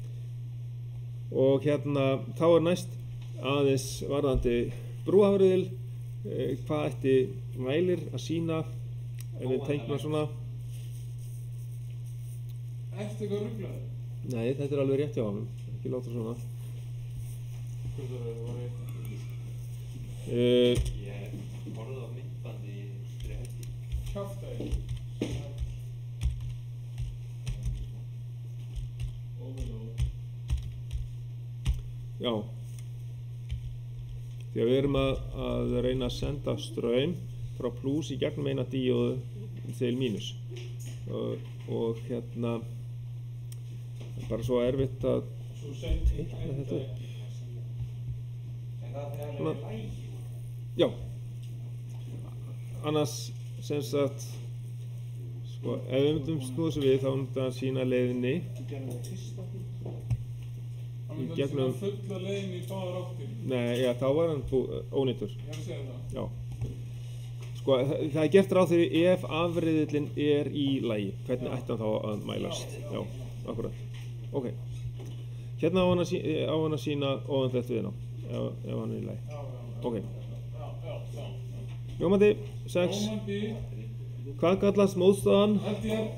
Og hérna, þá er næst aðeins varðandi brúafriðil, eh, hvað ætti mælir að sýna ef við tengjum svona. Ertu eitthvað ruglaður? Nei, þetta er alveg rétt hjá honum, ekki láta svona. Hvað það var eitt? Uh, Ég horfði á myndbandi í strefi. Kjaftaði. Overload. já. Því að við erum að, að reyna að senda straum frá plús í gegnum eina díóðu til mínus. Og, og hérna, það er bara svo erfitt að Svo sendi teikna þetta upp. En það er Svona. alveg lægi. Já, annars sem sagt, sko, ef við myndum snúða þessu við þá myndum að sína leiðinni Hann í myndi gegnum, svona fulla leiðin í báðar áttir. nei, já, þá var hann bú, ónýtur, Ég er að segja það. já. Sko, það, það er gert ráð fyrir ef afriðillinn er í lagi, hvernig ætti hann þá að mælast, já, akkurat, ok. Hérna á hann að, sí, á hann að sína ofan þetta við ná, ef, ef hann er í lagi, Já, já, já. ok. Já, já, já. Ljómandi, sex, Ómandi, hvað kallast mótstaðan? held ég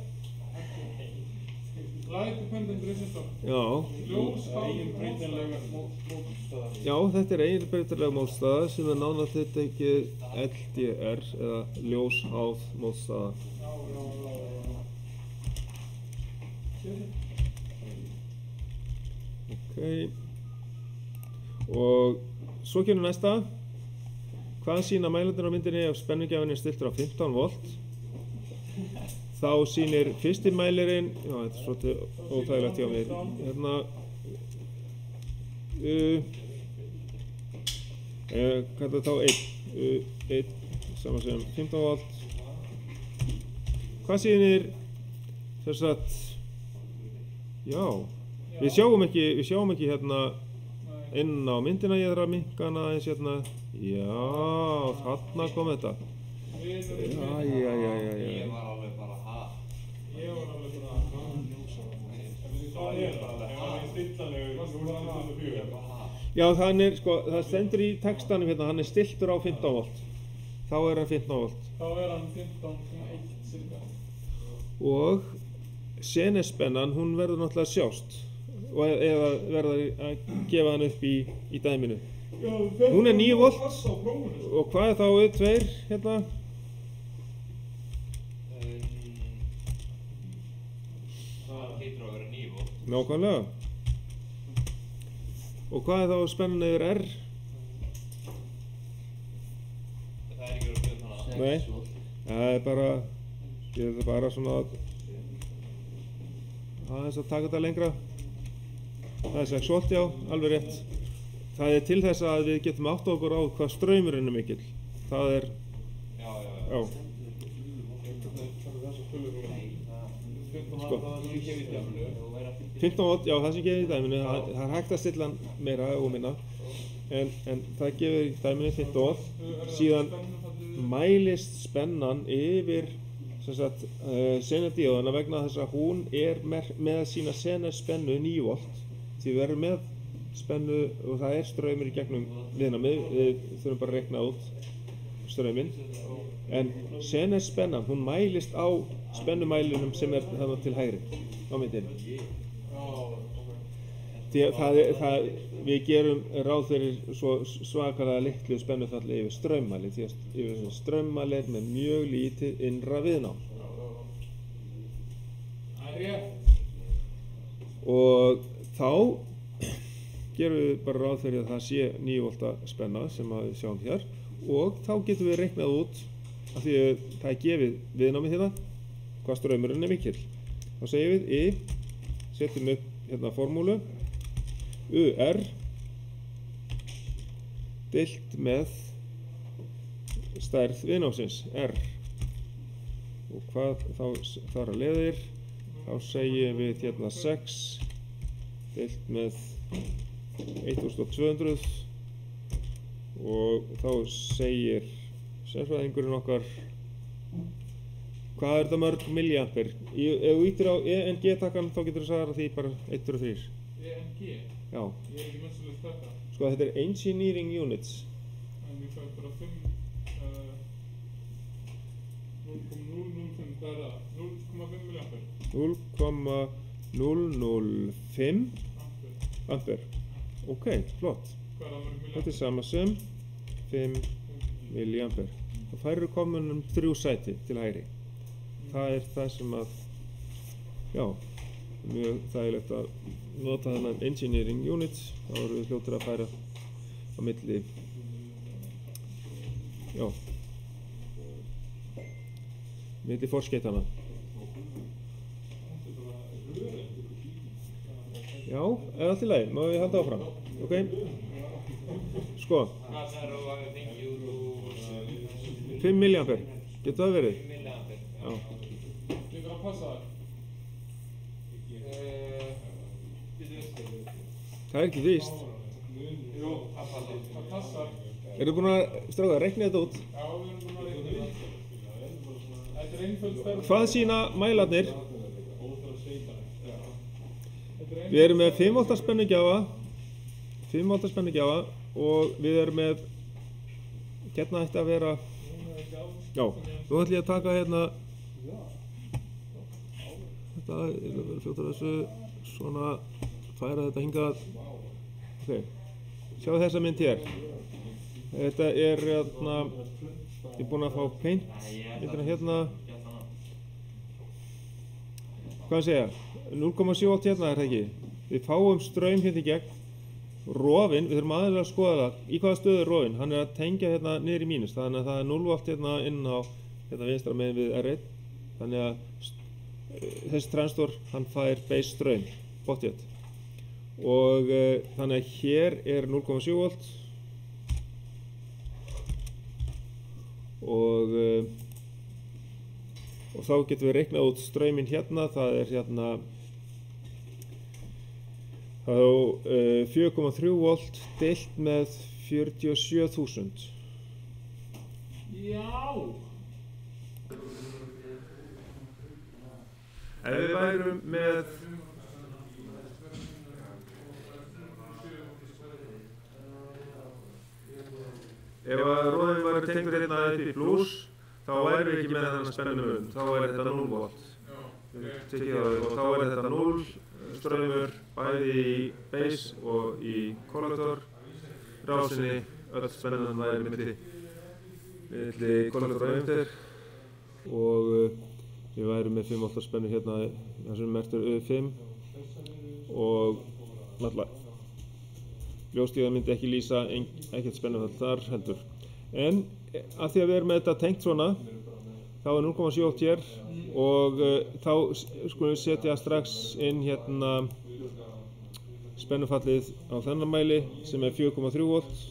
Light dependent resistor. Já. Ljós eigenbreytanlega mótstaða. Já, þetta er eigenbreytanlega mótstaða sem er nánar tiltekið L D R eða ljósháð mótstaða. Já, já, já, já. Ok. Og svo kemur næsta. Hvað sýna mælarnir á myndinni ef spennugjafinn er stilltur á fimmtán volt? Þá sýnir fyrsti mælirinn, já þetta er svolítið óþægilegt hjá mér, hérna, uh, uh, hvað er það þá einn, uh, einn, saman sem fimmtán volt. Hvað sýnir, þess að, já, við sjáum ekki, við sjáum ekki hérna inn á myndina, ég þarf að minnka hana aðeins hérna, já, þarna kom þetta. Já, já, já, já, já. Ég var alveg bara ha. Ég var alveg bara ha. Það er það, ef hann er stillanlegur, nú er hann tuttugu og fjögur. Já, þannig, sko, það stendur í textanum hérna, hann er stilltur á fimmtán volt. Þá er hann fimmtán volt. Þá er hann fimmtán komma eitt cirka. Og senespennan, hún verður náttúrulega að sjást. Og e- eða verður að gefa hann upp í, í dæminu. Já, Hún er níu volt. Passa á prófinu. Og hvað er þá U tveir hérna? Það heitir að vera níu volt. Nákvæmlega. Og hvað er þá spennan yfir R? Það er ekki verið að byrja þannig. Nei. sex volt. Það er bara, ég er bara svona að aðeins að taka þetta lengra. Það er sex volt, já, alveg rétt. Það er til þess að við getum átt okkur á hvað straumurinn er mikill. Það er, Já, já, já. já, Sko. fimmtán volt, já, það sem gefur í dæminu, það, það er hægt að stilla hann meira og minna. En, en það gefur í dæminu fimmtán volt. Síðan mælist spennan yfir sem sagt, uh, senadíóðuna vegna þess að hún er með, með sína senaspennu níu volt. Því við erum með spennu og það er straumur í gegnum viðnamið, við þurfum bara að reikna út. strauminn, en senespennan, hún mælist á spennumælinum sem er þarna til hægri á myndinni. Því að það, er- það, við gerum ráð fyrir svo svakalega litlu spennufalli yfir straummæli, því að yfir straummæli er með mjög lítið innra viðnám. Það er rétt. Og þá gerum við bara ráð fyrir að það sé níu volta spenna sem að við sjáum hér, og þá getum við reiknað út, af því að það er gefið viðnámið hérna, hvað straumurinn er mikill. Þá segjum við I, setjum upp hérna formúlu, U R deilt með stærð viðnámsins, R. Og hvað þá þar að leiðir, þá segjum við hérna sex deilt með þúsund tvö hundruð, og þá segir sérfræðingurinn okkar, hvað er þetta mörg milliampere? Í- Ef þú ýtir á E N G-takkan, þá getur þú sagðar að því bara eitt og þrír. E N G. Já, Ég er ekki mennsulegt þetta. sko þetta er engineering units. En ég fæ bara fimm, uh, núll komma núll núll fimm, hvað er það? núll komma fimm milliampere. núll komma núll núll fimm Ampere. ampere. Ok, flott. Hvað er það mörg Þetta er milliampere? sama sem fimm milliampere. Það færir komin um þrjú sæti til hægri. Það er það sem að, já, mjög þægilegt að nota þennan engineering unit. Þá erum við fljótir að færa á milli, já, milli forskeytana. Já, er allt í lagi, má við halda áfram, ok? Sko, Hvað þarf að hafa fengið út úr fimm milliampere, getur það verið? fimm milliampere? Já. Ég þarf að passa það. Eh, Býtu veistu? Það er ekki víst. Jú, það passar. Eru búin að, stráka, reikna þetta út? Já, við erum búin að reyna því. Þetta er einföld stærð. Hvað sýna mælarnir? Þetta er Við erum með fimm volta spennugjafa, fimm volta spennugjafa, og við erum með, hérna ætti að vera, já, nú ætlum ég að taka hérna, þetta, ég ætla að vera fljótur að þessu, svona, færa þetta hingað, ok, sjáu þessa mynd hér, þetta er, hérna, ég er búinn að fá paint, myndina hérna, hvað segja, núll komma sjö volt hérna er það ekki, við fáum straum hérna í gegn, rofinn, við þurfum aðeins að skoða það, í hvaða stöðu er rofinn, hann er að tengja hérna niður í mínus, þannig að það er núll volt hérna inn á hérna vinstra megin við R einn, þannig að st- þessi transistor, hann fær base straum, pottþétt, og uh, þannig að hér er núll komma sjö volt, og uh, og þá getum við reiknað út strauminn hérna, það er hérna þá uh, fjögur komma þrjú volt deilt með fjörutíu og sjö þúsund. Já! Ef við værum með ef að róðin væri tengdur hérna upp í plus, þá væri við ekki með þennan spennumun, þá væri þetta núll volt. Tekið það og þá væri þetta núll straumur bæði í base og í kollektor rásinni, öll spennan væri milli milli kollektor og emitter, og uh, við værum með fimm volta spennu hérna þar sem mertur U fimm, og náttúrulega ljóstíða myndi ekki lýsa ekkert spennufall þar heldur. En af því að við erum með þetta tengt svona, þá er núll komma sjö volt hér, og uh, þá skulum við setja strax inn hérna spennufallið á þennan mæli sem er fjögur komma þrjú volt.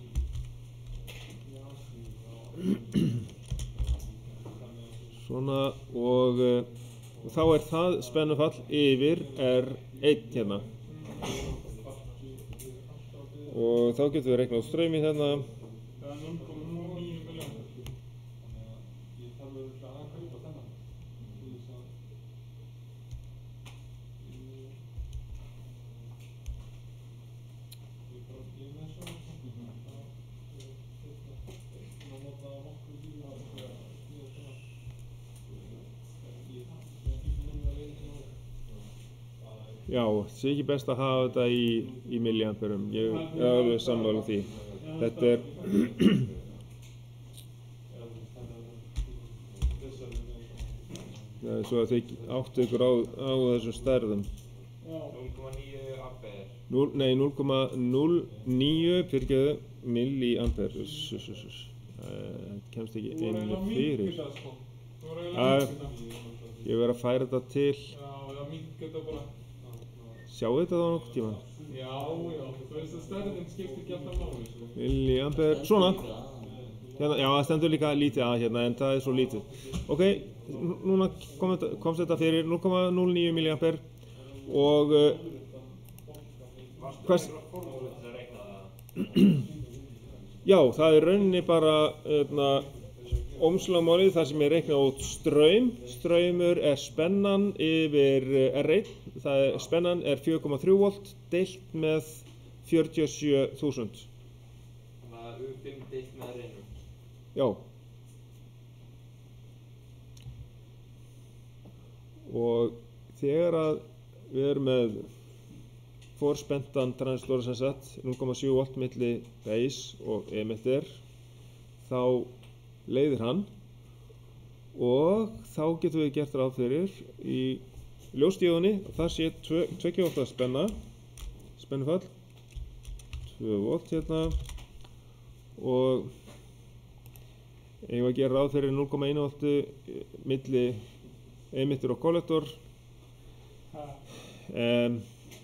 Svona, og, uh, og þá er það spennufall yfir R einn hérna. Og þá getum við reiknað út strauminn hérna. Það er núll komma núll níu milliampere. Já, sé ekki best að hafa þetta í, í milliamperum. Ég er alveg sammála því. Þetta er það er svo að þið áttu ykkur á, á þessum stærðum. núll komma níu ampere. Núll, nei, núll komma núll níu fyrirgeðu milliampere. Það kemst ekki inn fyrir. Að, ég verð að færa þetta til. Já, eða minnka þetta bara. Sjáu þetta þá nokkuð tíma? Já, já, þú veist að stærðin skiptir ekki alltaf máli, sko. Milliampere, svona. Hérna, já, það stendur líka lítið að hérna, en það er svo lítið. Ok, núna kom þetta, komst þetta fyrir núll komma núll níu milliampere og uh, hvers... Formúlu til að reikna það? Já, það er rauninni bara hérna, ómslagmálið þar sem ég reikna út straum. Straumur er spennan yfir R einn. Það er, spennan er fjögur komma þrjú volt deilt með fjörutíu og sjö þúsund. Þannig að U fimm deilt með R einn. Já. Og þegar að við erum með forspentan transistor sem sagt núll komma sjö volt milli base og emitter, þá leiðir hann og þá getum við gert ráð fyrir í ljósdíóðunni og það sé tveggja volta spenna, spennufall, tvö volt hérna og ég var að gera ráð fyrir núll komma eitt volt milli emitter og kollektor um,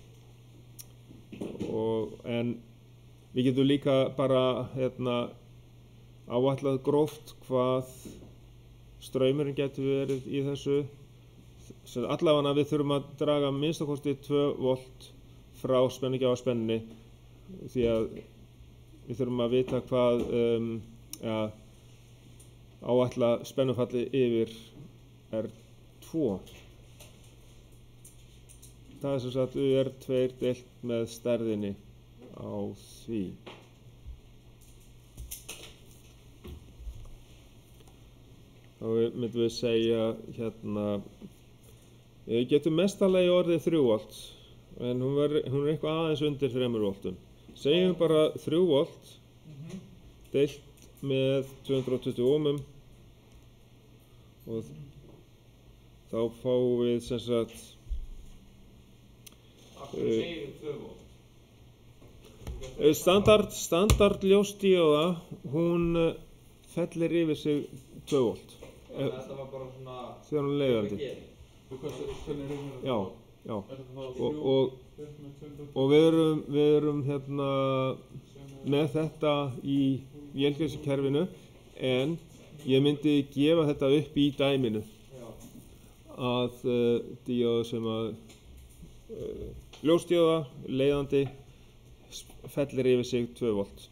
og, en við getum líka bara hérna, áætlað gróft hvað straumurinn getur verið í þessu. Allavega við þurfum að draga minnst kosti tvö volt frá spennugjafa spennunni því að við þurfum að vita hvað um, ja, áætla spennufalli yfir R tvö. Það er sem sagt U R tvö deilt með stærðinni á því. Þá myndum við segja hérna, við getum mestalagi orðið þrjú volt, en hún, ver, hún er eitthvað aðeins undir þremur voltum. Segjum bara þrjú volt deilt með tvö hundruð tuttugu ohmum og þá fáum við sem sagt Af hverju segir við tvö volt? standard, standard ljósdíóða, hún fellir yfir sig tvö volt. Þannig að þetta var bara svona... Þegar hún leiðandi. Já, já. Og, og, og við erum, við erum hérna með þetta í vélgæslukerfinu, en ég myndi gefa þetta upp í dæminu að uh, díóða sem að uh, ljósdíóða, leiðandi, fellir yfir sig tvö volt.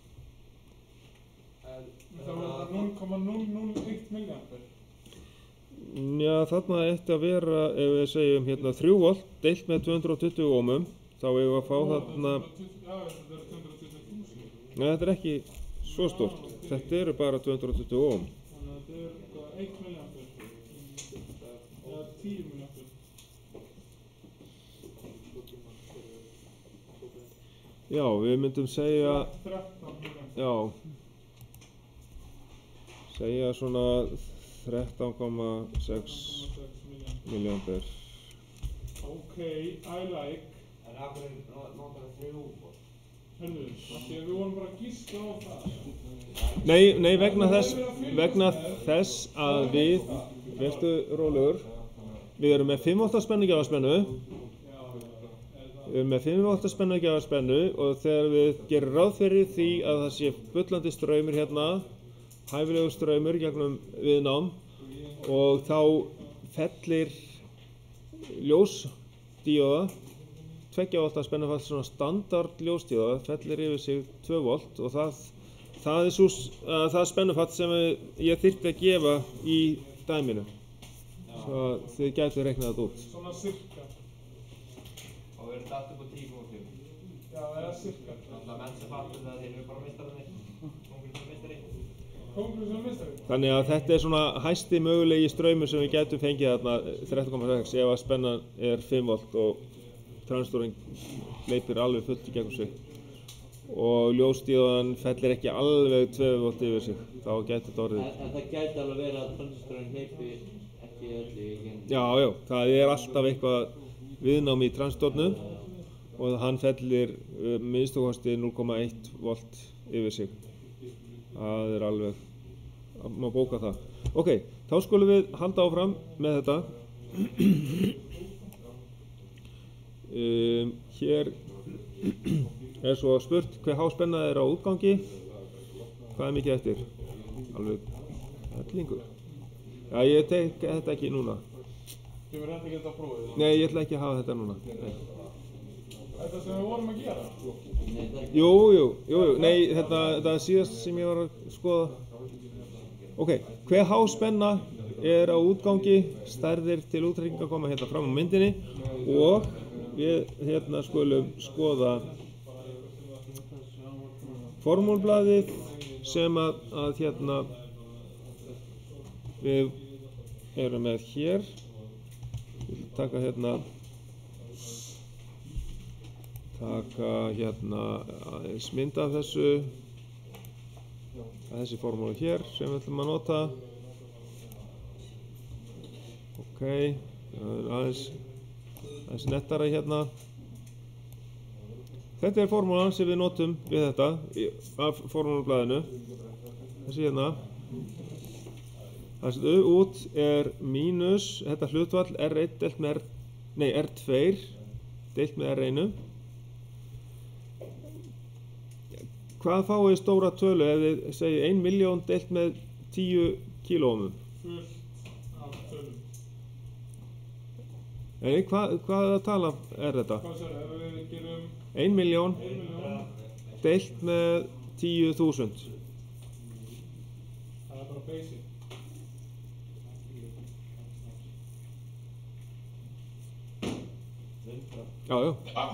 Það var núll komma núll núll eitt milliampere. Já, þarna ætti að vera, ef við segjum hérna þrjú volt deilt með tvö hundruð tuttugu ohmum, þá eigum við að fá þarna... Já, þetta er tvö hundruð tuttugu þúsund. Nei, þetta er ekki svo stórt. Þetta eru bara tvö hundruð tuttugu ohm. Þannig að þetta er eitt milliampere. Eða tíu milliampere. Já, við myndum segja... þrettán milliampere. Já. Segja svona þrettán komma sex milliampere. Ok, I like. En af hverju notar það þrjú volt? Hörðu, af því að við vorum bara að giska á það. Nei, nei, vegna þess, vegna þess að við, veistu rólegur, við erum með fimm volta spennugjafarspennu, við erum með fimm volta spennugjafarspennu og þegar við gerum ráð fyrir því að það sé bullandi straumur hérna, hæfilegur straumur gegnum viðnám og þá fellir ljósdíóða, tveggja volta spennufall, svona standard ljósdíóða, fellir yfir sig tvö volt og það, það er svo, uh, það spennufall sem ég þyrfti að gefa í dæminu. Svo þið gætu reiknað þetta út. Svona cirka. Og við erum dætt upp á tíu komma fimm. Já, eða cirka. Þannig að menn sem fattur það þeir eru bara meistararnir. Konkurinn sem meistari. Konkurinn sem meistari. Þannig að þetta er svona hæsti mögulegi straumur sem við gætum fengið þarna þrettán komma sex ef að spennan er fimm volt og transistorinn hleypir alveg fullt í gegnum sig og ljóstíðan fellir ekki alveg tvö volt yfir sig, þá gæti þetta orðið. En, en það gæti alveg verið að transistorinn hleypi ekki öllu í gegn. Já, já, það er alltaf eitthvað viðnám í transistornum og hann fellir uh, minnstu kosti núll komma eitt volt yfir sig. Það er alveg, að má bóka það. Ok, þá skulum við halda áfram með þetta. um, hér er svo spurt hver háspenna er á útgangi. Hvað er mikið eftir? Alveg hellingur. Já, ég tek þetta ekki núna. Kemur þetta ekki þetta að prófa því? Nei, ég ætla ekki að hafa þetta núna. Nei. Þetta sem við vorum að gera? Jú, jú, jú, jú. Nei, þetta, þetta er síðast sem ég var að skoða. Ok, hver háspenna er á útgangi, stærðir til útreikninga koma hérna fram á myndinni og við hérna skulum skoða formúlblaðið sem að, að hérna við erum með hér. Við taka hérna taka hérna aðeins mynd af þessu að þessi formúlu hér sem við ætlum að nota. Ok, það er aðeins aðeins nettara hérna. Þetta er formúlan sem við notum við þetta af formúlublaðinu. Þessi hérna. Það sem þau út er mínus, þetta hlutvall R eitt deilt með R, nei R tvö deilt með R eitt. Hvað fáið stóra tölu ef þið segið ein milljón deilt með tíu kílóómum? Fullt af tölum. Nei, hvað, hvaða tala er þetta? Hvað sér, ef við gerum ein milljón ein milljón, deilt með tíu þúsund. það er bara basic. Já, já.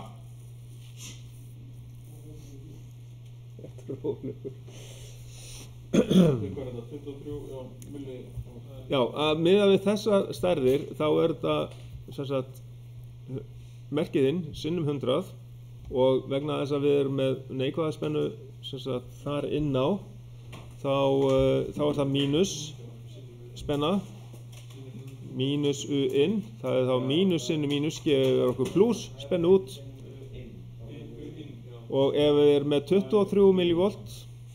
Þetta er rólegur. Hvað er þetta? tuttugu og þrjú, já, milli. Já, að miða við þessar stærðir þá er þetta sem sagt merkiðinn sinnum hundrað og vegna þess að við erum með neikvæða spennu sem sagt þar inn á þá, uh, þá er það mínus spenna mínus U inn, það er þá mínus sinnum mínus gefur okkur pluss spennu út og ef við erum með tuttugu og þrjú millivolt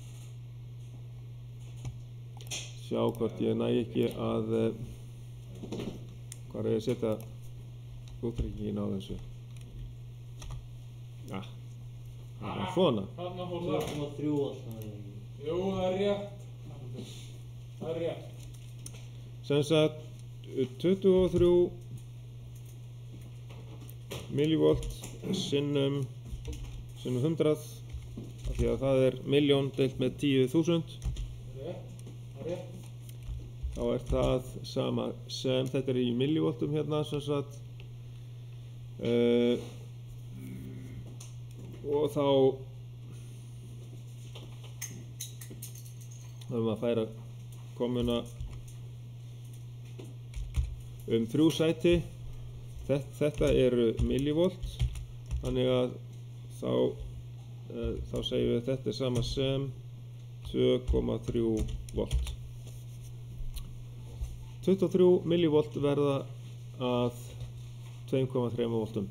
sjá hvort ég næ ekki að uh, hvað er ég að setja útreikningin á þessu. Ja, það er svona. Þarna fór tvö það. komma þrjú volt það er ekki. Jú, það er rétt. Það er rétt. Sem sagt tuttugu og þrjú millivolt sinnum sinnum hundrað af því að það er milljón deilt með tíu þúsund. Rétt. Það er rétt. Þá er það sama sem þetta er í millivoltum hérna sem sagt uh, og þá þarfum að færa komuna um þrjú sæti. Þetta, þetta eru millivolt þannig að þá, uh, þá segjum við þetta er sama sem tvö komma þrjú volt. tuttugu og þrjú millivolt verða að tvö komma þrjú voltum.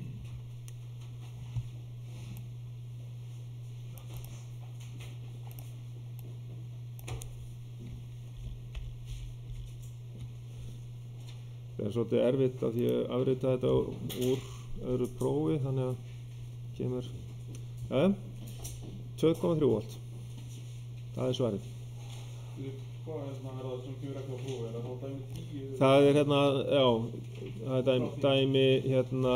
Það er svolítið erfitt að ég afrita þetta úr öðru prófi þannig að kemur ja, tvö komma þrjú volt. Það er svarið. Hvað er hérna er það sem kemur ekki á prófi? Er það þá dæmi tíu? Það er hérna, já, það er dæmi, dæmi hérna,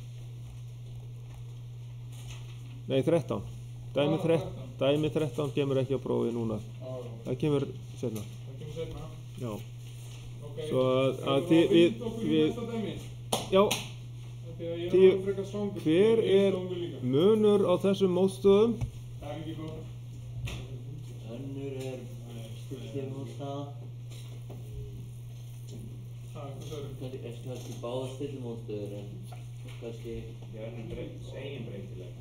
nei þrettán, dæmi, Ah, þrettán, þrettán. dæmi þrettán kemur ekki á prófi núna, Já, já. það kemur seinna, Það kemur seinna. já, Ok. Svo að- að Ef þið- þú við- vinst okkur í við- næsta dæmi? já, Af því að ég er Tíu- alveg frekar svangur. hver Ég er svangur líka. munur á þessum mótstöðum? Það er ekki góð. Önnur er stillimótstaða. Ha, hvað sagðirðu? Kannski er kannski báðar stillimótstöður en Kannski Já, en breyt, segin breytileg.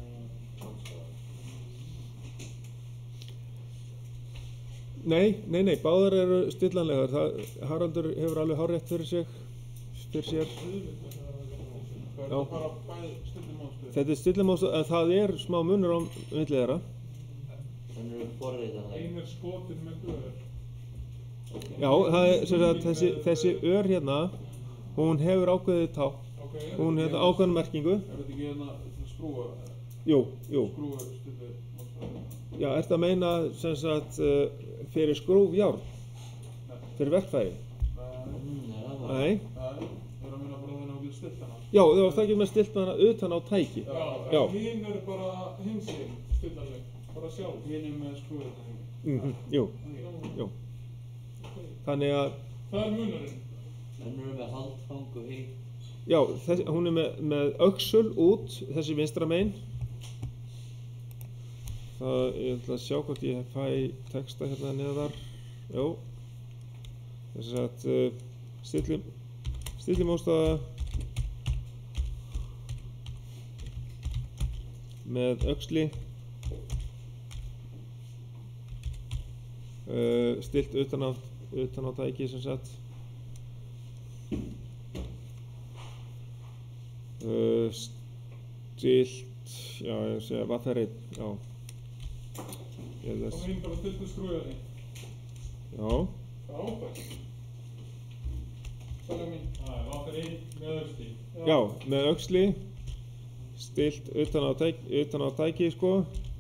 Nei, nei, nei, báðar eru stillanlegar. Það, Haraldur hefur alveg hárrétt fyrir sig, fyrir sér. Það er Já. bara bæði stillimóðstöð. Þetta er stillimóðstöð, en það er smá munur á milli þeirra. þannig eru forritanlega. Ein er skotin með ör. Já, það er sem sagt þessi, þessi ör hérna, hún hefur ákveðið tá, Ok. hún hefur ákveðin merkingu. Er þetta ekki hérna skrúa? Jú, jú. Skrúa stillimóðstöð? Já, ertu að meina sem sagt uh, fyrir skrúfjárn, fyrir verkfæri? Mm, ja, það var. Nei. Nei, ég er að minna bara þannig að þú getur stilt hana. Já, þú varst ekki með stilt hana utan á tæki. Já, Já. en hinn eru bara hinsinn stillanleg, bara sjálf. Hinn er með skrúa þetta. Mhm, jú, jú. Þannig að, Það er munurinn. Önnur eru með haldfang og hitt. já, þess, hún er með, með öxul út, þessi vinstra megin. Það, ég ætla að sjá hvort ég fæ texta hérna neðar. Jó. Þess að uh, stillim, stillimóðstöða með öxli. Uh, stilt utan á, utan á tæki sem sagt. Uh, stilt, já ég segja vafferinn, já. Ég Og þess, hinn bara stilt með skrúaðinni. já, Frábært. Saga mín. Það er vaffir einn með öxli. já, með öxli, stilt utan á tæki, utan á tæki sko.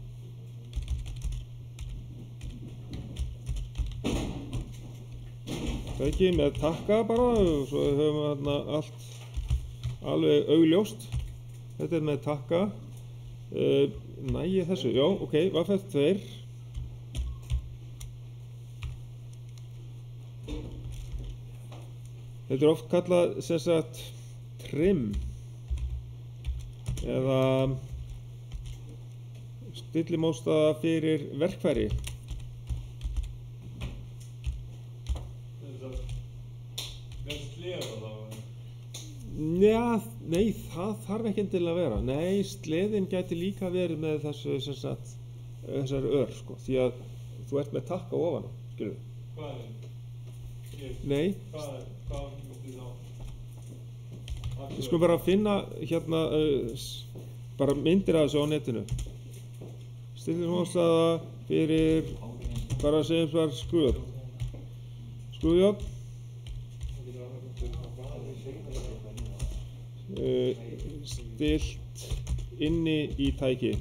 Tæki með takka bara og svo höfum við hérna allt alveg augljóst. Þetta er með takka. Uh, næ ég þessu? Já, ok, vaffir tveir. Þetta er oft kallað sem sagt trim eða stillimóðstöða fyrir verkfæri. Þess að með sleða þá. Já, nei, það þarf ekki endilega að vera. Nei, sleðin gæti líka verið með þessu sem sagt þessari ör sko, því að þú ert með takka ofan á, skilur við. Hvað er það? Ég- Nei, Hvað er, hvað er það þá? við skulum bara finna hérna uh, s- bara myndir af þessu á netinu. Stillimóðstöða fyrir bara segjum bara skrúfjárn. Skrúfjárn. Uh, stilt inni í tæki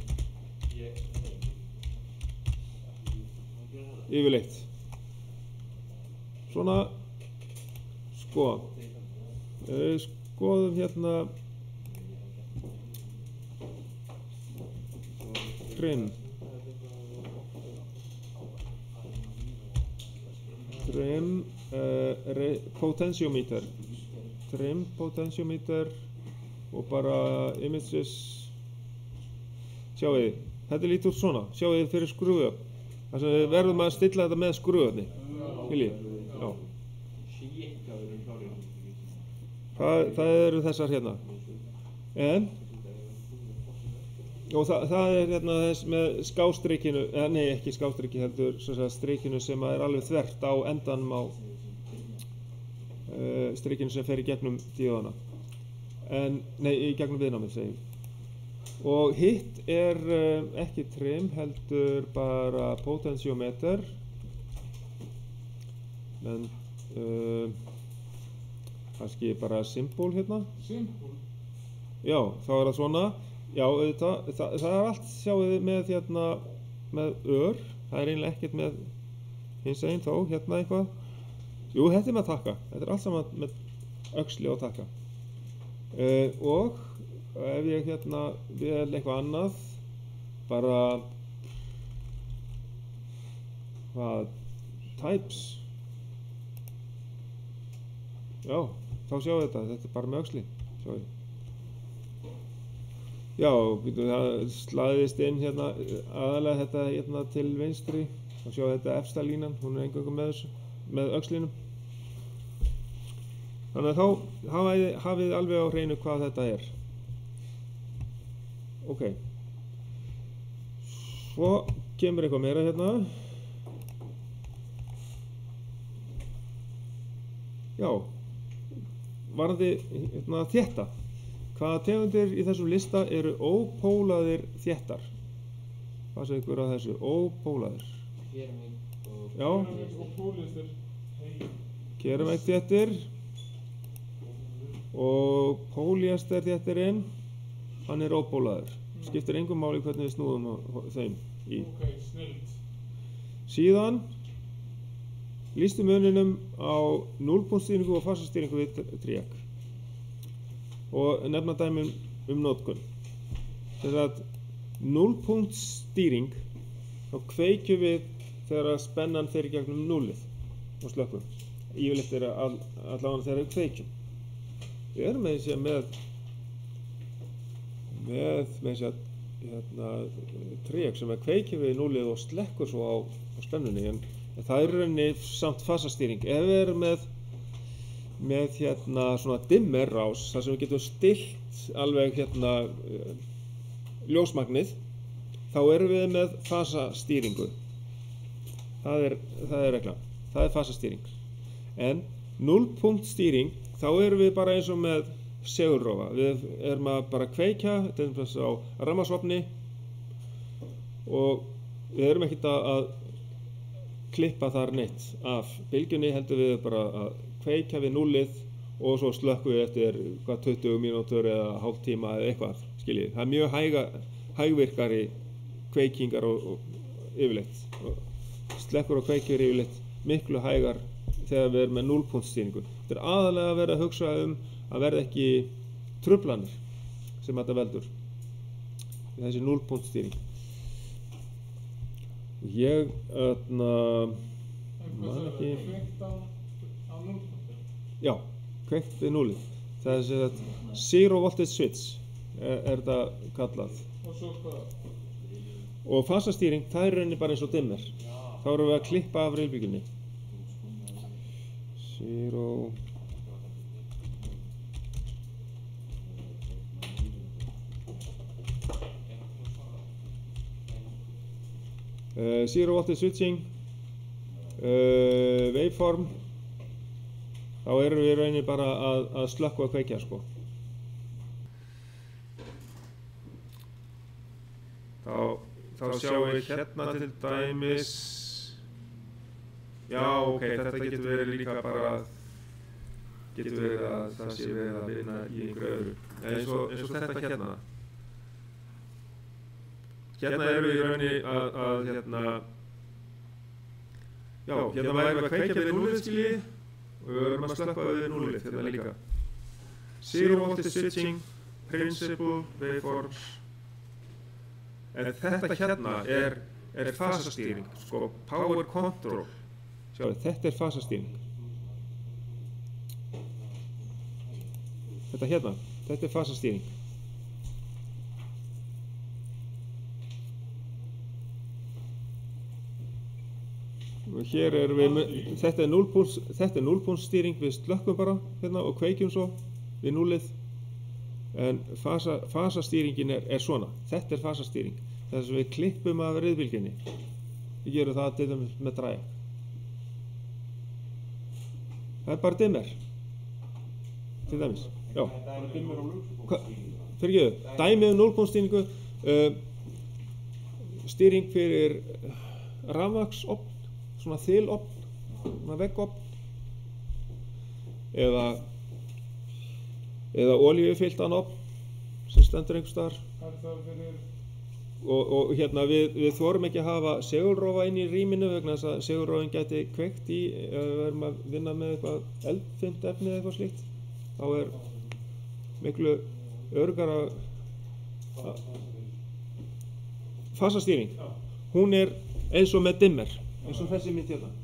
yfirleitt svona sko uh, skoðum hérna trim trim uh, re- potentiometer trim potentiometer og bara images sjáu þið, þetta lítur út svona sjáu þið fyrir skrúfjárn þar sem við verðum að stilla þetta með skrúfjárni skiljið, já það, það eru þessar hérna en og það, það er hérna þess með skástrikinu eða nei ekki skástriki heldur sem sagt strikinu sem er alveg þvert á endanum á uh, strikinu sem fer í gegnum díóðana en, nei, í gegnum viðnámið segjum og hitt er um, ekki trim heldur bara potentiometer en um, kannski bara symbol hérna Simpul. já, þá er það svona já, auðvitað, það, það er allt sjáu þið með hérna með ör, það er eiginlega ekkert með hins einn þó, hérna eitthvað jú, þetta er með takka, þetta er allt saman með öxli og takka Uh, og ef ég hérna vil eitthvað annað bara hvað types já, þá sjáu þetta þetta er bara með öxli sjáu já, býtum við það slaðist inn hérna aðalega þetta hérna til vinstri og sjáu þetta efsta línan, hún er eingöngu með þessu með öxlinum þannig að þá hafið, hafið alveg á hreinu hvað þetta er ok. Svo kemur eitthvað meira hérna. Já, varði hérna, þétta. Hvaða tegundir í þessum lista eru ópólaðir þéttar? Hvað segir ykkur að þessu? Ópólaðir. Keramík og... Já. Keramík og póliester. Keramík þéttir. Og póliester þéttirinn, hann er ópólaður. Skiptir engum máli hvernig við snúðum þeim í. Ok, snilt. Síðan lýstu muninum á núllpunktstýringu og fasastýringu við tríak. Og nefna dæmi um notkun. Þess að núllpunktstýring, þá kveikjum við þegar spennan fer í gegnum núllið og slökkum. Yfirleitt er all, allavega þegar við kveikjum. Við erum með þessi með með með þessi hérna, tríak sem að kveikjum við núllið og slekkur svo á, á spennunni, en, en það er rauninni samt fasastýring. Ef við erum með með hérna svona dimmer rás, þar sem við getum stillt alveg hérna uh, ljósmagnið, þá erum við með fasastýringu. Það er, það er reglan. Það er fasastýring. En núllpunktstýring, þá erum við bara eins og með segulrófa. Við erum að bara kveikja, til dæmis á rammasofni, og við erum ekkert að, að klippa þar neitt af bylgjunni, heldur við bara að kveikja við núllið og svo slökkum við eftir hvað, tuttugu mínútur eða hálftíma eða eitthvað, skiljið. Það er mjög hæga, hægvirkari kveikingar og, og yfirleitt. Og slekkur og kveikjur yfirleitt miklu hægar þegar við erum með núllpunktstýringu. Þetta er aðalega að vera að hugsa um að verða ekki truflanir sem þetta veldur. Þessi núllpunktstýring. Ég, öðna, man ekki... Kveikt á, á núllpunkti? Já, kveikt við núllið. Það er sem sagt zero voltage switch er, er þetta kallað. Og svo hvað? Og fasastýring, það er rauninni bara eins og dimmer. Þá erum við að klippa af reilbyggjunni. Zero... Uh, zero voltage switching, uh, waveform, þá erum við rauninni bara að, að slökkva að kveikja, sko. Þá, þá sjáum við hérna til dæmis, já, ok, þetta getur verið líka bara, getur verið að það sé verið að vinna í einhverju öðru. Eins og, eins og þetta hérna. Hérna erum við í rauninni að, að hérna, já, hérna værum við að kveikja við núllið, skiljið, og við erum að slökkva við núllið hérna líka. Zero voltage switching, principle, waveforms. En þetta hérna er, er fasastýring, sko, power control. Sjáðu, þetta er fasastýring. Þetta hérna, þetta er fasastýring. Og hér er við, þetta er núllpunkt, þetta er núllpunktstýring, við slökkum bara hérna og kveikjum svo við núllið. En fasa, fasastýringin er, er svona, þetta er fasastýring. Þess að við klippum af reiðbylgjunni. Við gerum það til dæmis með dræja. Það er bara dimmer. Til dæmis, já. Bara dimmer á núllpunktstýringu? Fyrirgeðu, dæmi um núllpunktstýringu, uh, stýring fyrir rafmagnsofn, svona þylofn, svona veggofn, eða eða olíufylltan ofn sem stendur einhvers staðar. Er það fyrir... Og, og hérna við, við þorum ekki að hafa segulrófa inn í rýminu vegna þess að segulrófin gæti kveikt í ef við erum að vinna með eitthvað eldfimt efni eða eitthvað slíkt. Þá er miklu öruggara að fasastýring. Hún er eins og með dimmer. Eins og þessi mynd hérna.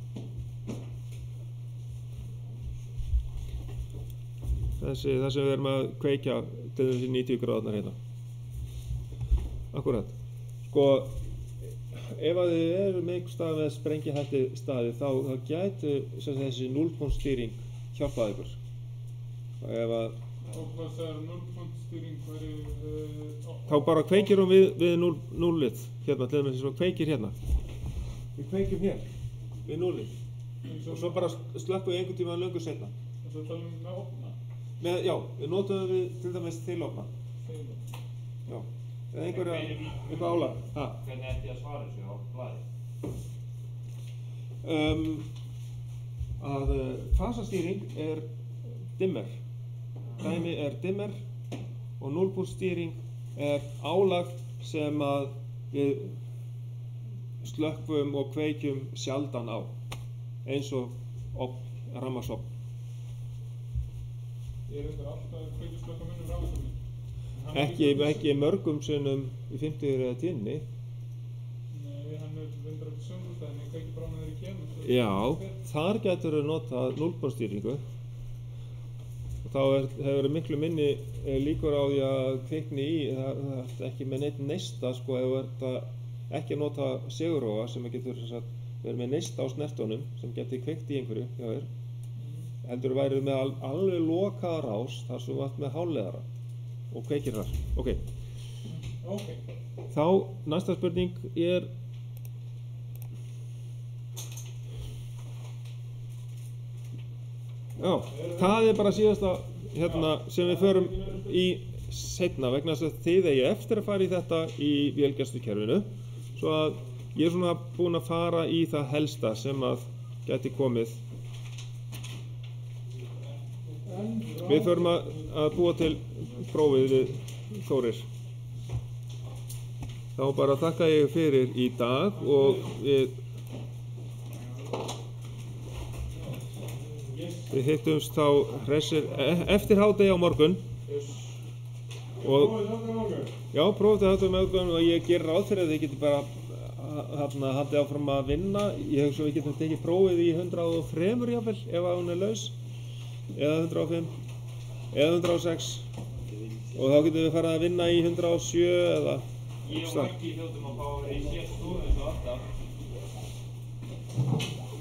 Þessi, það sem við erum að kveikja til þessi níutíu gráðurnar hérna. Akkúrat. Sko, ef að þið eru með einhver stað með sprengihætti staði, þá, þá gæti þessi núllpunktstýring hjálpað ykkur. ef að Og hvað sagður, núllpunktstýring væri uh, þá bara kveikir hún við, við núll, núllið hérna, til þess að kveikir hérna. Við kveikjum hér við núllið og svo bara slökkum við einhvern tíma löngu seinna. Og svo talum við með opna? Með, já, við notum við til dæmis þilofna. Þilofna. Já, eða einhverja, eitthvað álag. Ha? Hvernig ætti ég að svara þessu á blaði? Um, að uh, fasastýring er dimmer. Dæmi er dimmer og núllpunktstýring er álag sem að við slökkvum og kveikjum sjaldan á, eins og rafmagnsofn. Ég er eitthvað alltaf kveikjuslökka munum rafmagnsofni. Ekki, ekki mörgum sinnum í fimmtíu eða tíunni. Nei, hann er reyndar upp sömurstæðin, ég kveiki bara hann þegar ég kemur. Já, þar getur við notað núllpunktstýringu. Þá er, hefur miklu minni líkur á því að kvikni í, það, það er ekki með neitt neista, sko, ef þú ert ekki að nota seguróa sem getur verið með neista á snertunum sem getur kveikt í einhverju hjá þér. Heldur værið með al, alveg lokaða rás þar sem þú ert með hálfleiðara og kveikir þar. Ok. Ok. Þá, næsta spurning er Já, það er bara síðasta hérna, sem við förum í seinna vegna þess að þið eigi eftir að fara í þetta í vélgæslukerfinu svo að ég er svona búinn að fara í það helsta sem að geti komið. Við förum að, að búa til prófið við Þórir. Þá bara þakka ég fyrir í dag og við Við hittumst þá hressir eftir hádegi á morgun og já, prófið þetta með morgun og ég ger ráð fyrir að þið getur bara hérna haldið áfram að vinna. Ég hef svo við getum tekið prófið í hundrað og þrjú jafnvel ef að hún er laus eða hundrað og fimm eða hundrað og sex og þá getum við farið að vinna í hundrað og sjö eða Ég og Maggi hljótum að fá að vera í sér stofu eins og alltaf.